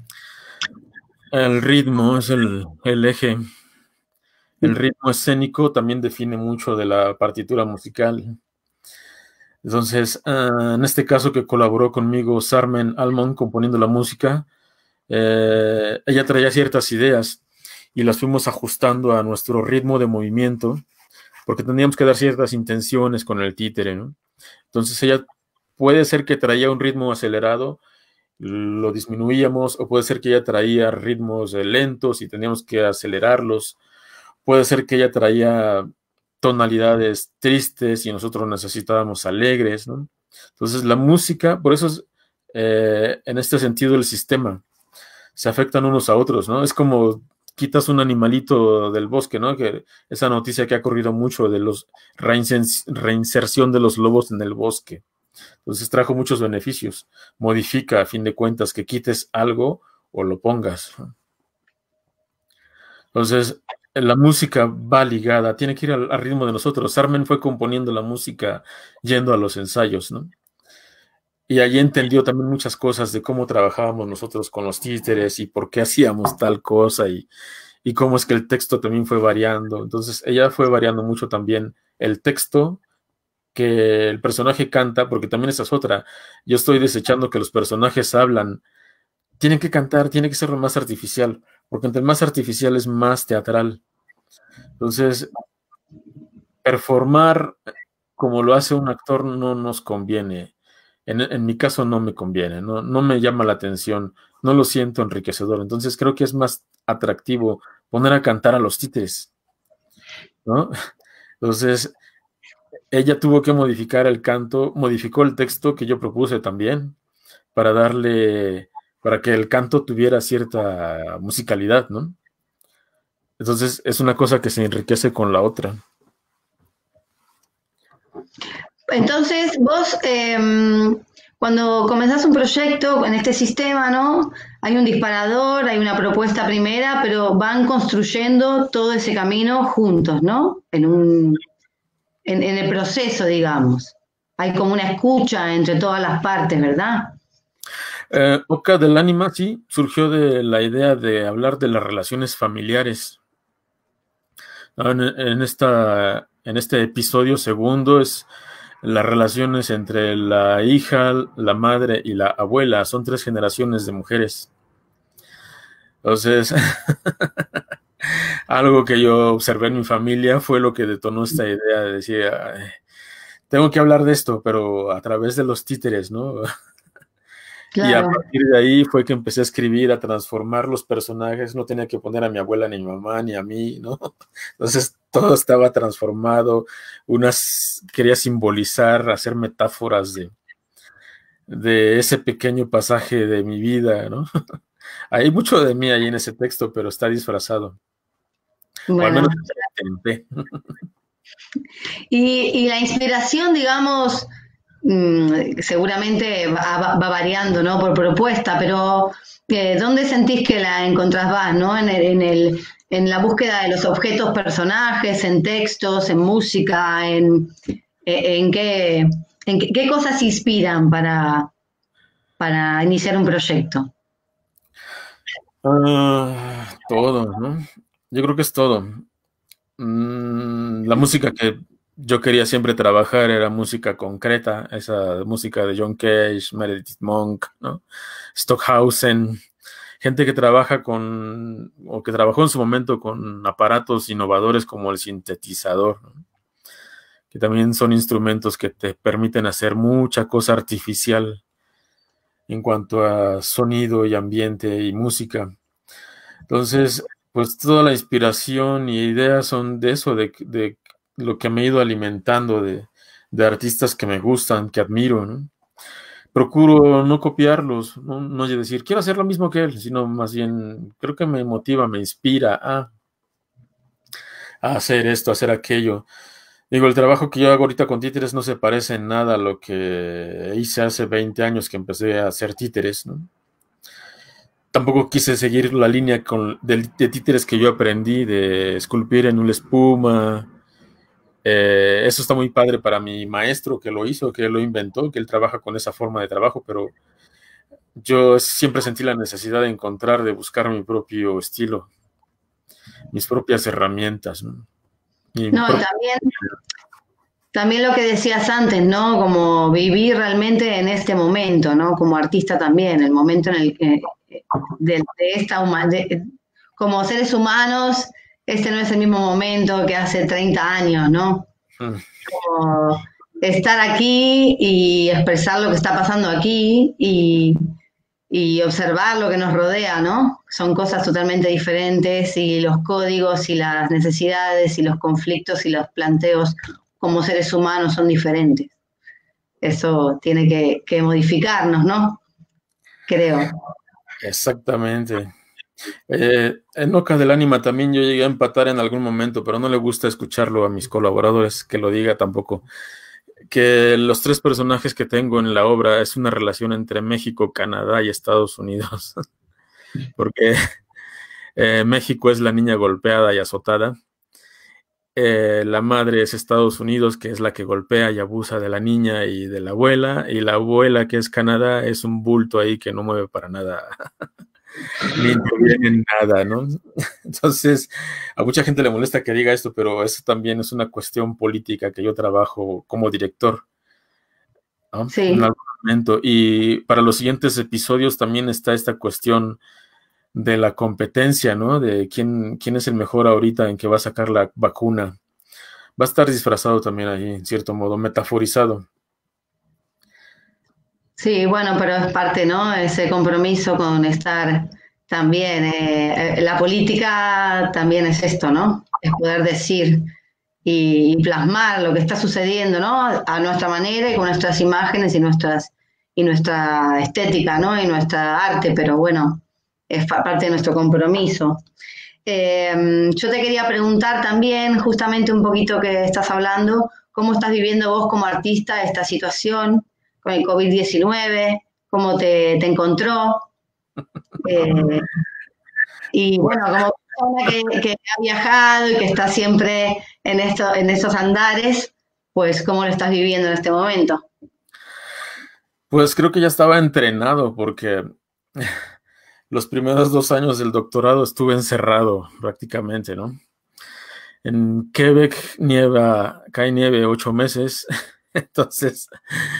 El ritmo es el eje. El ritmo escénico también define mucho de la partitura musical. Entonces, en este caso que colaboró conmigo Sarmen Almond componiendo la música, ella traía ciertas ideas y las fuimos ajustando a nuestro ritmo de movimiento, porque teníamos que dar ciertas intenciones con el títere, ¿no? Entonces ella puede ser que traía un ritmo acelerado, lo disminuíamos, o puede ser que ella traía ritmos lentos y teníamos que acelerarlos. Puede ser que ella traía tonalidades tristes y nosotros necesitábamos alegres, ¿no? Entonces la música, por eso es, en este sentido el sistema, se afectan unos a otros, ¿no? Es como quitas un animalito del bosque, ¿no? Que esa noticia que ha corrido mucho de los reinserción de los lobos en el bosque. Entonces trajo muchos beneficios. Modifica, a fin de cuentas, que quites algo o lo pongas. Entonces, la música va ligada, tiene que ir al ritmo de nosotros. Sarmen fue componiendo la música yendo a los ensayos, ¿no? Y allí entendió también muchas cosas de cómo trabajábamos nosotros con los títeres y por qué hacíamos tal cosa y cómo es que el texto también fue variando. Entonces, ella fue variando mucho también el texto que el personaje canta, porque también esa es otra. Yo estoy desechando que los personajes hablan. Tienen que cantar, tiene que ser lo más artificial, porque entre más artificial es más teatral. Entonces, performar como lo hace un actor no nos conviene. En mi caso no me conviene, no me llama la atención, no lo siento enriquecedor. Entonces creo que es más atractivo poner a cantar a los títeres, ¿no? Entonces, ella tuvo que modificar el canto, modificó el texto que yo propuse también para para que el canto tuviera cierta musicalidad, ¿no? Entonces es una cosa que se enriquece con la otra. Entonces, vos, cuando comenzás un proyecto en este sistema, ¿no? Hay un disparador, hay una propuesta primera, pero van construyendo todo ese camino juntos, ¿no? En el proceso, digamos. Hay como una escucha entre todas las partes, ¿verdad? Oca del Ánima, sí, surgió de la idea de hablar de las relaciones familiares. En este episodio segundo es las relaciones entre la hija, la madre y la abuela. Son 3 generaciones de mujeres. Entonces, algo que yo observé en mi familia fue lo que detonó esta idea de decir, tengo que hablar de esto, pero a través de los títeres, ¿no? Y a Claro. partir de ahí fue que empecé a escribir, a transformar los personajes. No tenía que poner a mi abuela, ni a mi mamá, ni a mí, ¿no? Entonces todo estaba transformado. Quería simbolizar, hacer metáforas de ese pequeño pasaje de mi vida, ¿no? Hay mucho de mí ahí en ese texto, pero está disfrazado. O al Bueno, menos intenté. y la inspiración, digamos, seguramente va variando, ¿no? Por propuesta, pero ¿dónde sentís que la encontrás más, ¿no? En la búsqueda de los objetos, personajes, en textos, en música, en qué cosas inspiran para iniciar un proyecto. Todo, ¿no? Yo creo que es todo. La música que yo quería siempre trabajar era música concreta, esa música de John Cage, Meredith Monk, ¿no? Stockhausen, gente que trabaja o que trabajó en su momento con aparatos innovadores como el sintetizador, ¿no? Que también son instrumentos que te permiten hacer mucha cosa artificial en cuanto a sonido y ambiente y música. Entonces, pues toda la inspiración y ideas son de eso, de lo que me he ido alimentando de artistas que me gustan, que admiro, ¿no? Procuro no copiarlos, no decir, quiero hacer lo mismo que él, sino más bien, creo que me motiva, me inspira a hacer esto, a hacer aquello. Digo, el trabajo que yo hago ahorita con títeres no se parece en nada a lo que hice hace 20 años que empecé a hacer títeres, ¿no? Tampoco quise seguir la línea de títeres que yo aprendí, de esculpir en una espuma. Eso está muy padre para mi maestro que lo hizo, que lo inventó, que él trabaja con esa forma de trabajo, pero yo siempre sentí la necesidad de buscar mi propio estilo, mis propias herramientas, ¿no? No, y también lo que decías antes, ¿no? Como vivir realmente en este momento, ¿no? Como artista también, el momento en el que de esta como seres humanos, este no es el mismo momento que hace 30 años, ¿no? Como estar aquí y expresar lo que está pasando aquí y observar lo que nos rodea, ¿no? Son cosas totalmente diferentes y los códigos y las necesidades y los conflictos y los planteos como seres humanos son diferentes. Eso tiene que modificarnos, ¿no? Creo. Exactamente. En Oca del Ánima también yo llegué a empatar en algún momento, pero no le gusta escucharlo a mis colaboradores que lo diga tampoco. Que los 3 personajes que tengo en la obra es una relación entre México, Canadá y Estados Unidos. Porque México es la niña golpeada y azotada. La madre es Estados Unidos, que es la que golpea y abusa de la niña y de la abuela. Y la abuela, que es Canadá, es un bulto ahí que no mueve para nada. Ni interviene en nada, ¿no? Entonces, a mucha gente le molesta que diga esto, pero eso también es una cuestión política que yo trabajo como director, ¿no? Sí. En algún momento. Y para los siguientes episodios también está esta cuestión de la competencia, ¿no? De quién es el mejor ahorita en que va a sacar la vacuna. Va a estar disfrazado también ahí, en cierto modo, metaforizado. Sí, bueno, pero es parte, ¿no? Ese compromiso con estar también. La política también es esto, ¿no? Es poder decir y plasmar lo que está sucediendo, ¿no? A nuestra manera y con nuestras imágenes y nuestra estética, ¿no? Y nuestra arte, pero bueno, es parte de nuestro compromiso. Yo te quería preguntar también, justamente un poquito que estás hablando, ¿cómo estás viviendo vos como artista esta situación con el COVID-19? ¿Cómo te encontró? Y bueno, como persona que ha viajado y que está siempre en esos andares, pues ¿cómo lo estás viviendo en este momento? Pues creo que ya estaba entrenado porque los primeros 2 años del doctorado estuve encerrado prácticamente, ¿no? En Quebec cae nieve 8 meses, entonces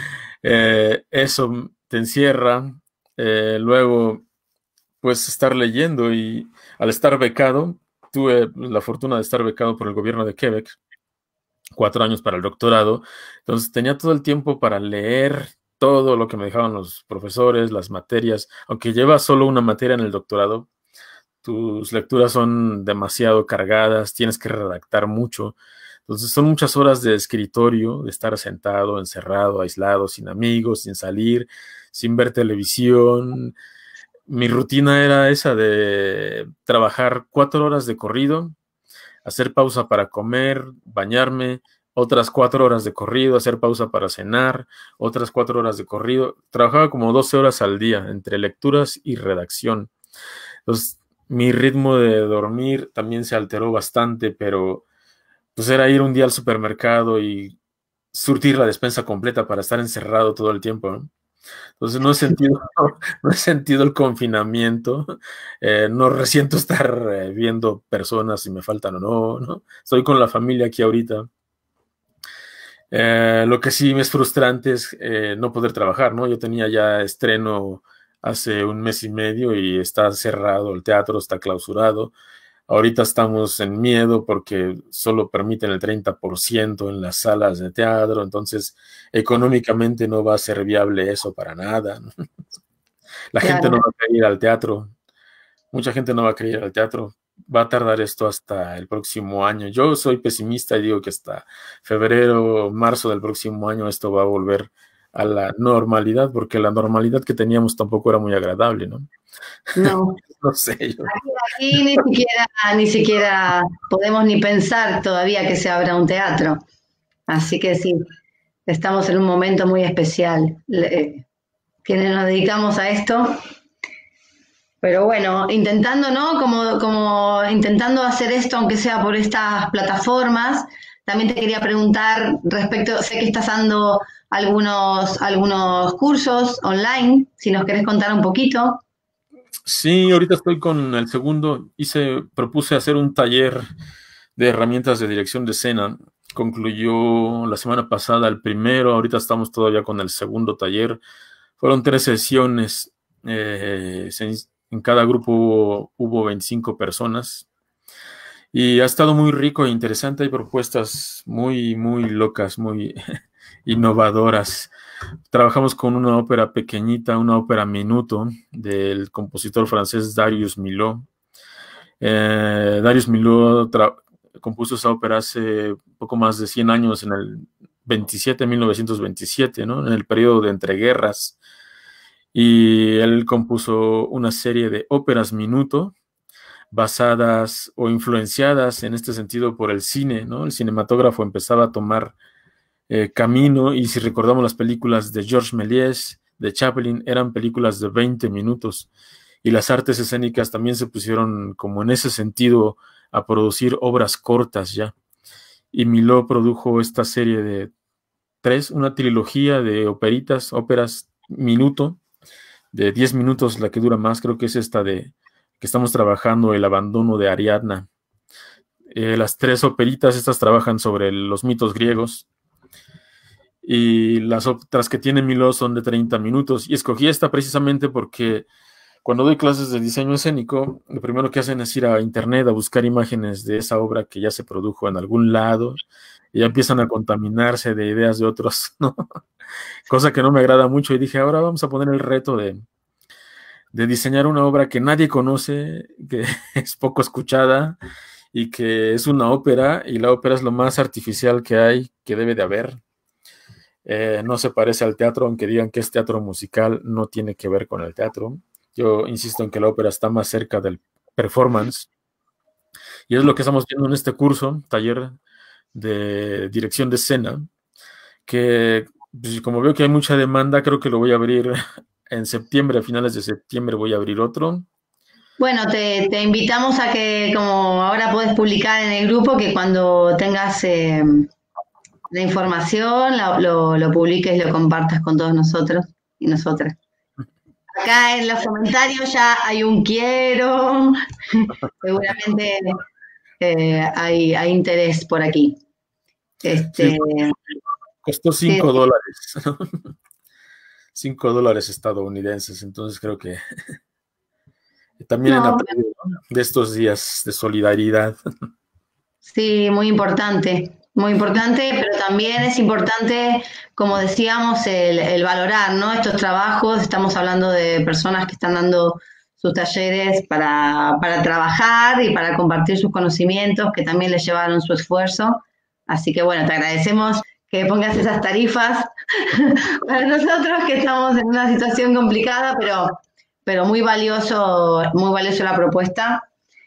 eso te encierra. Luego, pues estar leyendo y al estar becado, tuve la fortuna de estar becado por el gobierno de Quebec, 4 años para el doctorado, entonces tenía todo el tiempo para leer todo lo que me dejaban los profesores, las materias, aunque llevas solo una materia en el doctorado, tus lecturas son demasiado cargadas, tienes que redactar mucho, entonces son muchas horas de escritorio, de estar sentado, encerrado, aislado, sin amigos, sin salir, sin ver televisión. Mi rutina era esa de trabajar 4 horas de corrido, hacer pausa para comer, bañarme, otras 4 horas de corrido, hacer pausa para cenar, otras 4 horas de corrido. Trabajaba como 12 horas al día entre lecturas y redacción. Entonces, mi ritmo de dormir también se alteró bastante, pero pues era ir un día al supermercado y surtir la despensa completa para estar encerrado todo el tiempo, ¿no? Entonces no he sentido el confinamiento, no resiento estar viendo personas si me faltan o no, ¿no? Estoy con la familia aquí ahorita. Lo que sí me es frustrante es no poder trabajar, ¿no? Yo tenía ya estreno hace 1 mes y medio y está cerrado el teatro, está clausurado. Ahorita estamos en miedo porque solo permiten el 30% en las salas de teatro, entonces económicamente no va a ser viable eso para nada, ¿no? La gente no va a ir al teatro. mucha gente no va a querer ir al teatro. Va a tardar esto hasta el próximo año. Yo soy pesimista y digo que hasta febrero, marzo del próximo año esto va a volver a la normalidad, porque la normalidad que teníamos tampoco era muy agradable, ¿no? No. No sé yo. Aquí ni siquiera podemos ni pensar todavía que se abra un teatro. Así que sí, estamos en un momento muy especial. Quienes nos dedicamos a esto. Pero bueno, intentando, ¿no? Como intentando hacer esto, aunque sea por estas plataformas. También te quería preguntar respecto, sé que estás dando algunos cursos online, si nos querés contar un poquito. Sí, ahorita estoy con el segundo. Propuse hacer un taller de herramientas de dirección de escena. Concluyó la semana pasada el primero, ahorita estamos todavía con el segundo taller. Fueron 3 sesiones. En cada grupo hubo 25 personas. Y ha estado muy rico e interesante. Hay propuestas muy, muy locas, muy innovadoras. Trabajamos con una ópera pequeñita, una ópera minuto, del compositor francés Darius Milhaud. Darius Milhaud compuso esa ópera hace poco más de 100 años, en el 1927, ¿no? En el periodo de entreguerras. Y él compuso una serie de óperas minuto, basadas o influenciadas en este sentido por el cine, ¿no? El cinematógrafo empezaba a tomar camino, y si recordamos las películas de Georges Méliès, de Chaplin, eran películas de 20 minutos, y las artes escénicas también se pusieron como en ese sentido a producir obras cortas ya, y Milhaud produjo esta serie de 3, una trilogía de óperas minuto, de 10 minutos, la que dura más, creo que es esta de que estamos trabajando, El abandono de Ariadna. Las 3 operitas estas trabajan sobre los mitos griegos, y las otras que tiene Milhaud son de 30 minutos, y escogí esta precisamente porque cuando doy clases de diseño escénico, lo primero que hacen es ir a internet a buscar imágenes de esa obra que ya se produjo en algún lado, y ya empiezan a contaminarse de ideas de otros, ¿no? Cosa que no me agrada mucho, y dije, ahora vamos a poner el reto de diseñar una obra que nadie conoce, que es poco escuchada, y que es una ópera, y la ópera es lo más artificial que hay, que debe de haber. No se parece al teatro, aunque digan que es teatro musical, no tiene que ver con el teatro. Yo insisto en que la ópera está más cerca del performance, y es lo que estamos viendo en este curso, taller de dirección de escena, que pues, como veo que hay mucha demanda, creo que lo voy a abrir en septiembre, a finales de septiembre voy a abrir otro. Bueno, te invitamos a que, como ahora puedes publicar en el grupo, que cuando tengas la información lo publiques y lo compartas con todos nosotros y nosotras. Acá en los comentarios ya hay un quiero, seguramente hay interés por aquí. Sí, costó $5. $5 estadounidenses, entonces creo que también en apoyo, ¿no?, de estos días de solidaridad. Sí, muy importante, pero también es importante, como decíamos, el valorar, ¿no? Estos trabajos. Estamos hablando de personas que están dando sus talleres para trabajar y para compartir sus conocimientos, que también les llevaron su esfuerzo. Así que bueno, te agradecemos que pongas esas tarifas para nosotros, que estamos en una situación complicada, pero muy valioso la propuesta.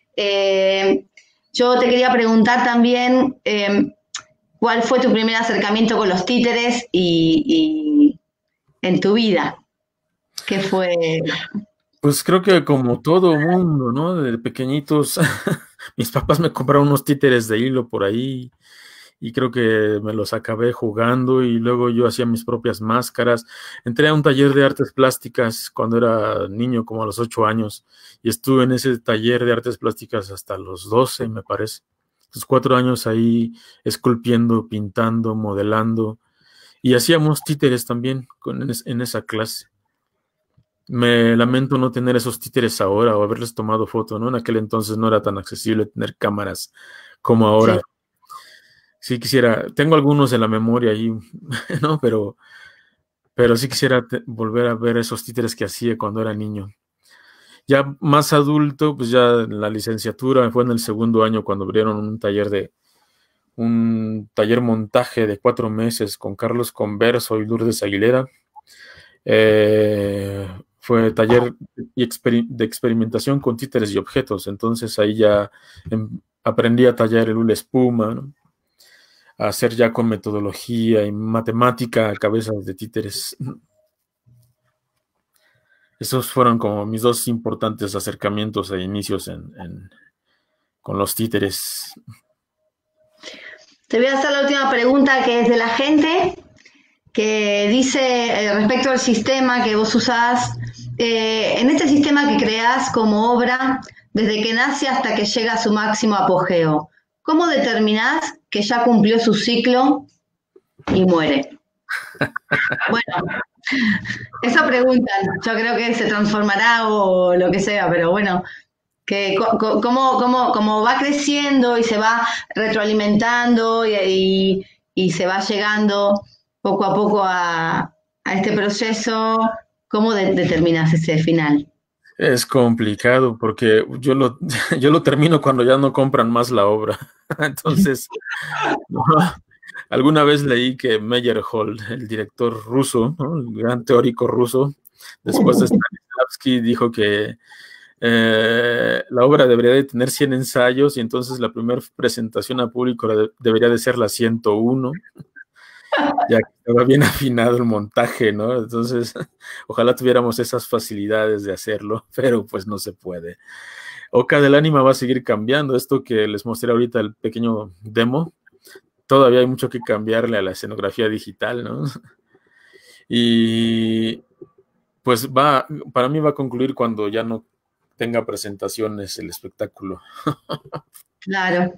Yo te quería preguntar también cuál fue tu primer acercamiento con los títeres y en tu vida. ¿Qué fue? Pues creo que como todo mundo, ¿no? De pequeñitos, mis papás me compraron unos títeres de hilo por ahí, y creo que me los acabé jugando, y luego yo hacía mis propias máscaras. Entré a un taller de artes plásticas cuando era niño, como a los 8 años, y estuve en ese taller de artes plásticas hasta los 12, me parece. Los 4 años ahí esculpiendo, pintando, modelando, y hacíamos títeres también en esa clase. Me lamento no tener esos títeres ahora, o haberles tomado foto, ¿no? En aquel entonces no era tan accesible tener cámaras como ahora. Sí quisiera, tengo algunos en la memoria ahí, ¿no? Pero sí quisiera volver a ver esos títeres que hacía cuando era niño. Ya más adulto, pues ya la licenciatura fue en el segundo año cuando abrieron un taller montaje de 4 meses con Carlos Converso y Lourdes Aguilera. Fue taller de experimentación con títeres y objetos. Entonces ahí ya aprendí a tallar el hula espuma, ¿no? A hacer ya con metodología y matemática cabezas de títeres. Esos fueron como mis 2 importantes acercamientos e inicios con los títeres. Te voy a hacer la última pregunta, que es de la gente, que dice respecto al sistema que vos usás, en este sistema que creás como obra, desde que nace hasta que llega a su máximo apogeo, ¿cómo determinás que ya cumplió su ciclo y muere? Bueno, esa pregunta yo creo que se transformará o lo que sea, pero bueno, que cómo va creciendo y se va retroalimentando y se va llegando poco a poco a este proceso, ¿cómo determinas ese final? Es complicado porque yo lo termino cuando ya no compran más la obra. Entonces, no, alguna vez leí que Meyerhold, el director ruso, ¿no? El gran teórico ruso, después de Stanislavski, dijo que la obra debería de tener 100 ensayos y entonces la primera presentación a público debería de ser la 101, ya que estaba bien afinado el montaje, ¿no? Entonces, ojalá tuviéramos esas facilidades de hacerlo, pero pues no se puede. Oca del Ánima va a seguir cambiando. Esto que les mostré ahorita, el pequeño demo, todavía hay mucho que cambiarle a la escenografía digital, ¿no? Y pues para mí va a concluir cuando ya no tenga presentaciones el espectáculo. Claro.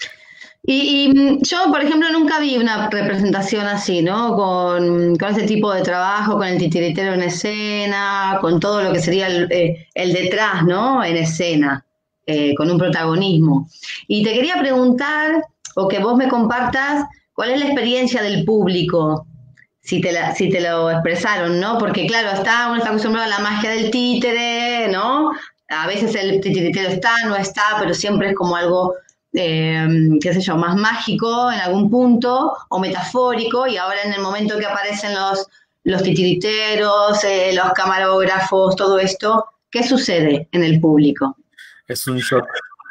Y yo, por ejemplo, nunca vi una representación así, ¿no? Con ese tipo de trabajo, con el titiritero en escena, con todo lo que sería el detrás, ¿no? En escena, con un protagonismo. Y te quería preguntar, o que vos me compartas, ¿cuál es la experiencia del público? Si te lo expresaron, ¿no? Porque claro, uno está acostumbrado a la magia del títere, ¿no? A veces el titiritero está, no está, pero siempre es como algo qué sé yo, más mágico en algún punto o metafórico, y ahora en el momento que aparecen los titiriteros, los camarógrafos, todo esto, ¿qué sucede en el público? Es un shock.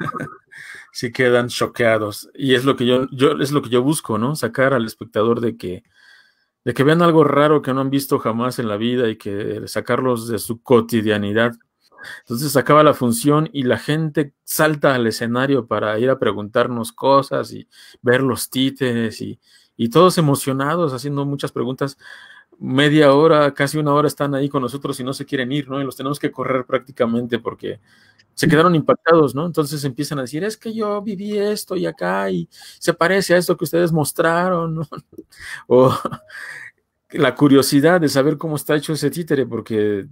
Sí quedan choqueados. Y es lo que es lo que yo busco, ¿no? Sacar al espectador de que vean algo raro que no han visto jamás en la vida y que sacarlos de su cotidianidad. Entonces acaba la función y la gente salta al escenario para ir a preguntarnos cosas y ver los títeres y todos emocionados haciendo muchas preguntas. Media hora, casi una hora están ahí con nosotros y no se quieren ir, ¿no? Y los tenemos que correr prácticamente porque se quedaron impactados, ¿no? Entonces empiezan a decir, es que yo viví esto y acá y se parece a esto que ustedes mostraron, ¿no? O la curiosidad de saber cómo está hecho ese títere, porque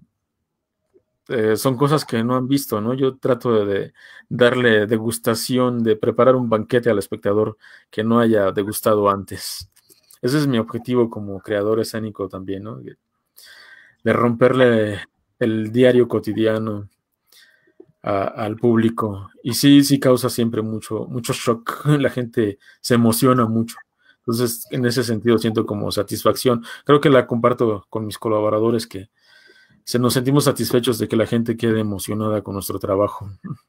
son cosas que no han visto, ¿no? Yo trato de darle degustación, de preparar un banquete al espectador que no haya degustado antes. Ese es mi objetivo como creador escénico también, ¿no? De romperle el diario cotidiano al público. Y sí causa siempre mucho shock. La gente se emociona mucho. Entonces, en ese sentido siento como satisfacción. Creo que la comparto con mis colaboradores, que nos sentimos satisfechos de que la gente quede emocionada con nuestro trabajo.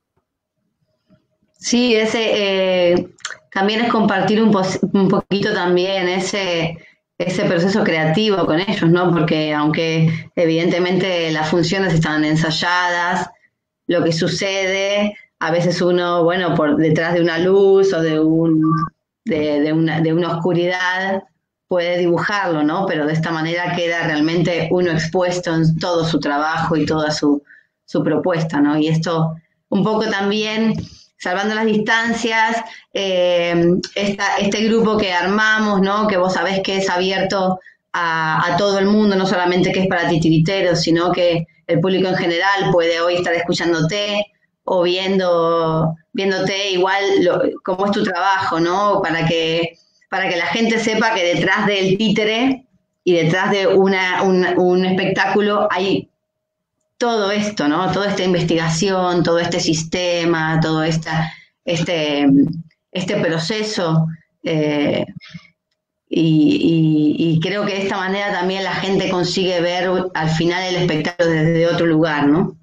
Sí, también es compartir un poquito también ese proceso creativo con ellos, ¿no? Porque aunque evidentemente las funciones están ensayadas, lo que sucede, a veces uno, bueno, por detrás de una luz o de una oscuridad, puede dibujarlo, ¿no? Pero de esta manera queda realmente uno expuesto en todo su trabajo y toda su propuesta, ¿no? Y esto un poco también, salvando las distancias, este grupo que armamos, ¿no? Que vos sabés que es abierto a todo el mundo, no solamente que es para titiriteros, sino que el público en general puede hoy estar escuchándote o viéndote igual cómo es tu trabajo, ¿no? Para que la gente sepa que detrás del títere y detrás de un espectáculo hay todo esto, ¿no? Toda esta investigación, todo este sistema, todo este proceso. Y creo que de esta manera también la gente consigue ver al final el espectáculo desde otro lugar, ¿no?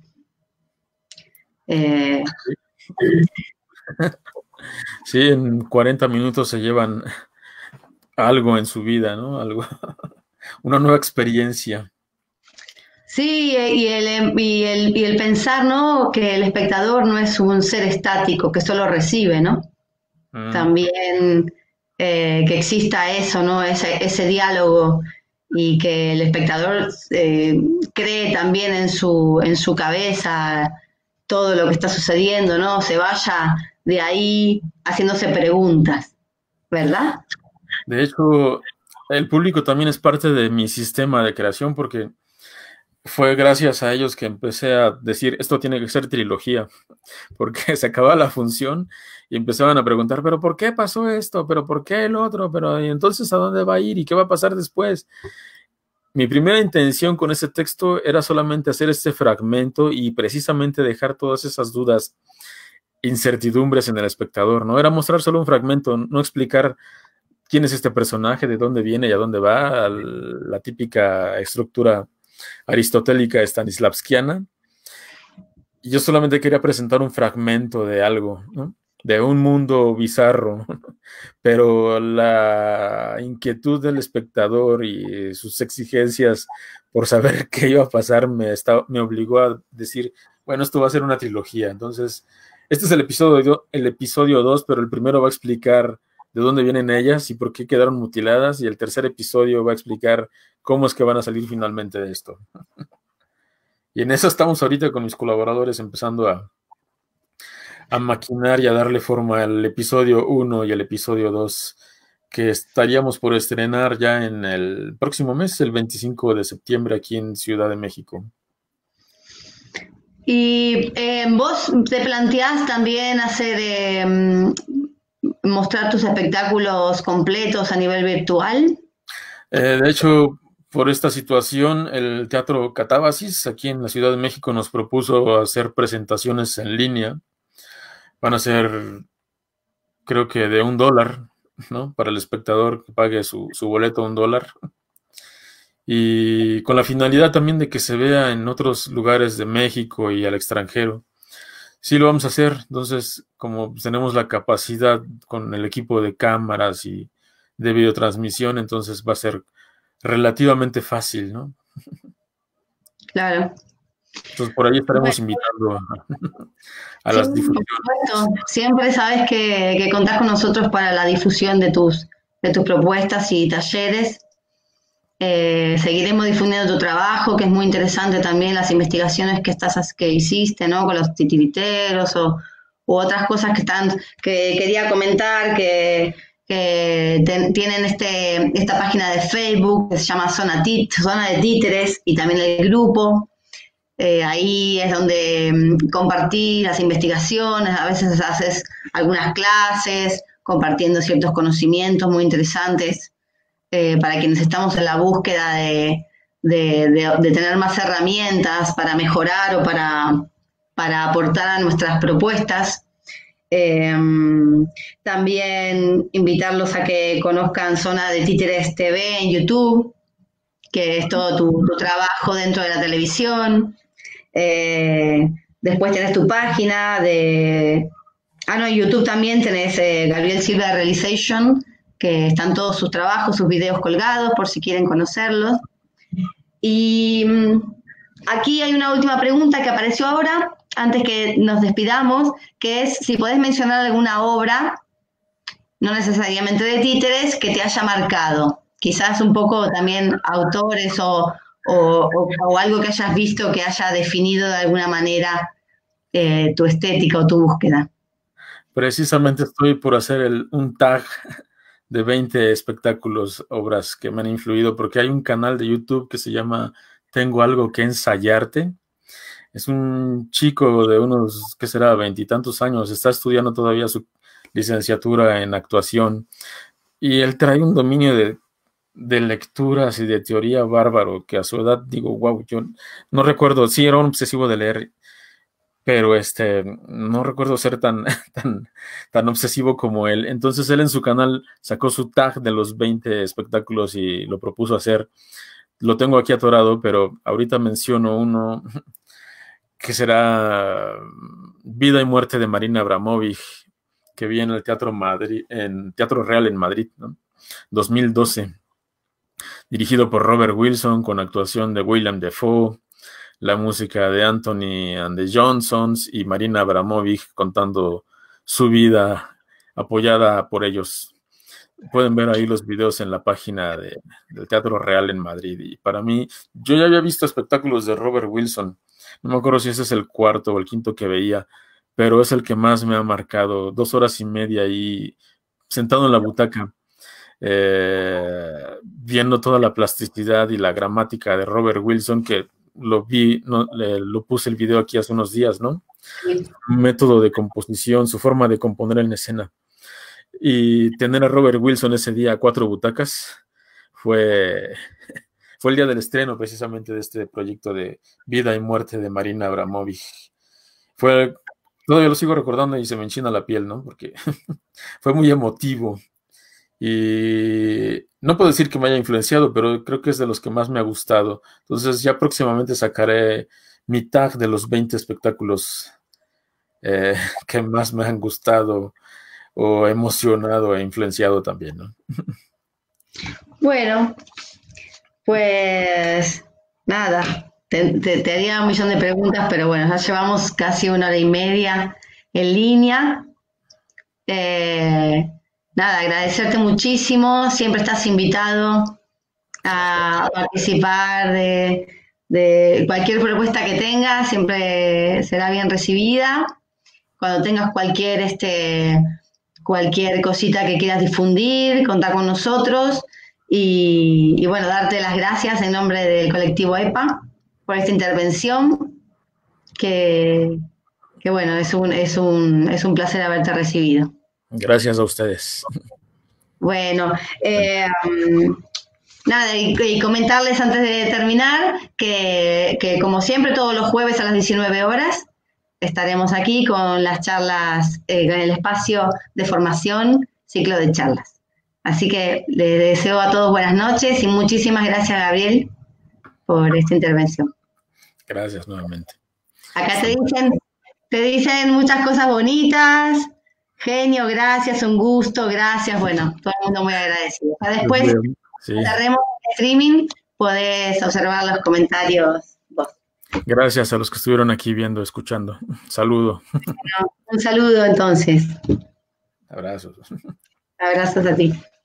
Sí, en 40 minutos se llevan algo en su vida, ¿no? Algo, una nueva experiencia. Sí, y el pensar, ¿no? Que el espectador no es un ser estático que solo recibe, ¿no? También que exista eso, ¿no? Ese diálogo y que el espectador cree también en su cabeza todo lo que está sucediendo, ¿no? Se vaya de ahí haciéndose preguntas, ¿verdad? De hecho, el público también es parte de mi sistema de creación porque fue gracias a ellos que empecé a decir, esto tiene que ser trilogía, porque se acababa la función y empezaban a preguntar, pero ¿por qué pasó esto? ¿Pero por qué el otro? ¿Pero y entonces a dónde va a ir? ¿Y qué va a pasar después? Mi primera intención con ese texto era solamente hacer este fragmento y precisamente dejar todas esas dudas, incertidumbres en el espectador, ¿no? Era mostrar solo un fragmento, no explicar quién es este personaje, de dónde viene y a dónde va, la típica estructura aristotélica stanislavskiana. Y yo solamente quería presentar un fragmento de algo, ¿no? De un mundo bizarro, pero la inquietud del espectador y sus exigencias por saber qué iba a pasar me obligó a decir, bueno, esto va a ser una trilogía. Entonces, este es el episodio 2, pero el primero va a explicar de dónde vienen ellas y por qué quedaron mutiladas, y el tercer episodio va a explicar cómo es que van a salir finalmente de esto. Y en eso estamos ahorita con mis colaboradores empezando a maquinar y a darle forma al episodio 1 y el episodio 2, que estaríamos por estrenar ya en el próximo mes, el 25 de septiembre, aquí en Ciudad de México. Y vos te planteás también hacer, mostrar tus espectáculos completos a nivel virtual. De hecho, por esta situación, el Teatro Catábasis, aquí en la Ciudad de México, nos propuso hacer presentaciones en línea. Van a ser, creo que de $1, ¿no? Para el espectador que pague su boleto $1. Y con la finalidad también de que se vea en otros lugares de México y al extranjero. Sí lo vamos a hacer. Entonces, como tenemos la capacidad con el equipo de cámaras y de videotransmisión, entonces va a ser relativamente fácil, ¿no? Claro. Entonces, por ahí estaremos invitando a las difusiones. Por supuesto. Siempre sabes que contás con nosotros para la difusión de tus propuestas y talleres. Seguiremos difundiendo tu trabajo, que es muy interesante también, las investigaciones que hiciste, ¿no? Con los titiriteros u otras cosas que quería comentar, que tienen esta página de Facebook que se llama Zona de Títeres, y también el grupo. Ahí es donde compartís las investigaciones, a veces haces algunas clases, compartiendo ciertos conocimientos muy interesantes. Para quienes estamos en la búsqueda de tener más herramientas para mejorar o para aportar a nuestras propuestas. También invitarlos a que conozcan Zona de Títeres TV en YouTube, que es todo tu trabajo dentro de la televisión. Después tenés tu página en YouTube también tenés Gabriel Silva Realization, que están todos sus trabajos, sus videos colgados, por si quieren conocerlos. Y aquí hay una última pregunta que apareció ahora, antes que nos despidamos, que es si podés mencionar alguna obra, no necesariamente de títeres, que te haya marcado. Quizás un poco también autores o algo que hayas visto que haya definido de alguna manera tu estética o tu búsqueda. Precisamente estoy por hacer un tag de 20 espectáculos, obras que me han influido, porque hay un canal de YouTube que se llama Tengo Algo que Ensayarte. Es un chico de unos, ¿qué será?, 20 y tantos años, está estudiando todavía su licenciatura en actuación, y él trae un dominio de lecturas y de teoría bárbaro, que a su edad digo, wow, yo no recuerdo, sí era un obsesivo de leer, pero no recuerdo ser tan obsesivo como él. Entonces él en su canal sacó su tag de los 20 espectáculos y lo propuso hacer. Lo tengo aquí atorado, pero ahorita menciono uno que será Vida y muerte de Marina Abramovich, que vi en el Teatro Real en Madrid, ¿no? 2012, dirigido por Robert Wilson, con actuación de Willem Dafoe, la música de Anthony and the Johnsons y Marina Abramovich contando su vida apoyada por ellos. Pueden ver ahí los videos en la página del Teatro Real en Madrid. Y para mí, yo ya había visto espectáculos de Robert Wilson. No me acuerdo si ese es el cuarto o el quinto que veía, pero es el que más me ha marcado. 2 horas y media ahí sentado en la butaca, viendo toda la plasticidad y la gramática de Robert Wilson, que lo vi, lo puse el video aquí hace unos días, ¿no? Sí. Su método de composición, su forma de componer en escena. Y tener a Robert Wilson ese día a 4 butacas fue el día del estreno precisamente de este proyecto de Vida y muerte de Marina Abramovich. Todavía lo sigo recordando y se me enchina la piel, ¿no? Porque fue muy emotivo. Y no puedo decir que me haya influenciado, pero creo que es de los que más me ha gustado. Entonces ya próximamente sacaré mi tag de los 20 espectáculos que más me han gustado o emocionado e influenciado también, ¿no? Bueno, pues nada, te haría un millón de preguntas, pero bueno, ya llevamos casi 1 hora y media en línea. Nada, agradecerte muchísimo, siempre estás invitado a participar de cualquier propuesta que tengas, siempre será bien recibida. Cuando tengas cualquier cosita que quieras difundir, contá con nosotros y bueno, darte las gracias en nombre del colectivo EPA por esta intervención, que bueno, es un placer haberte recibido. Gracias a ustedes. Bueno, nada, y comentarles antes de terminar que como siempre todos los jueves a las 19 horas estaremos aquí con las charlas, con el espacio de formación, ciclo de charlas. Así que les deseo a todos buenas noches y muchísimas gracias, Gabriel, por esta intervención. Gracias nuevamente. Acá te dicen muchas cosas bonitas. Genio, gracias, un gusto, gracias. Bueno, todo el mundo muy agradecido. Después, cerremos el streaming, podés observar los comentarios vos. Gracias a los que estuvieron aquí viendo, escuchando. Saludo. Bueno, un saludo entonces. Abrazos. Abrazos a ti.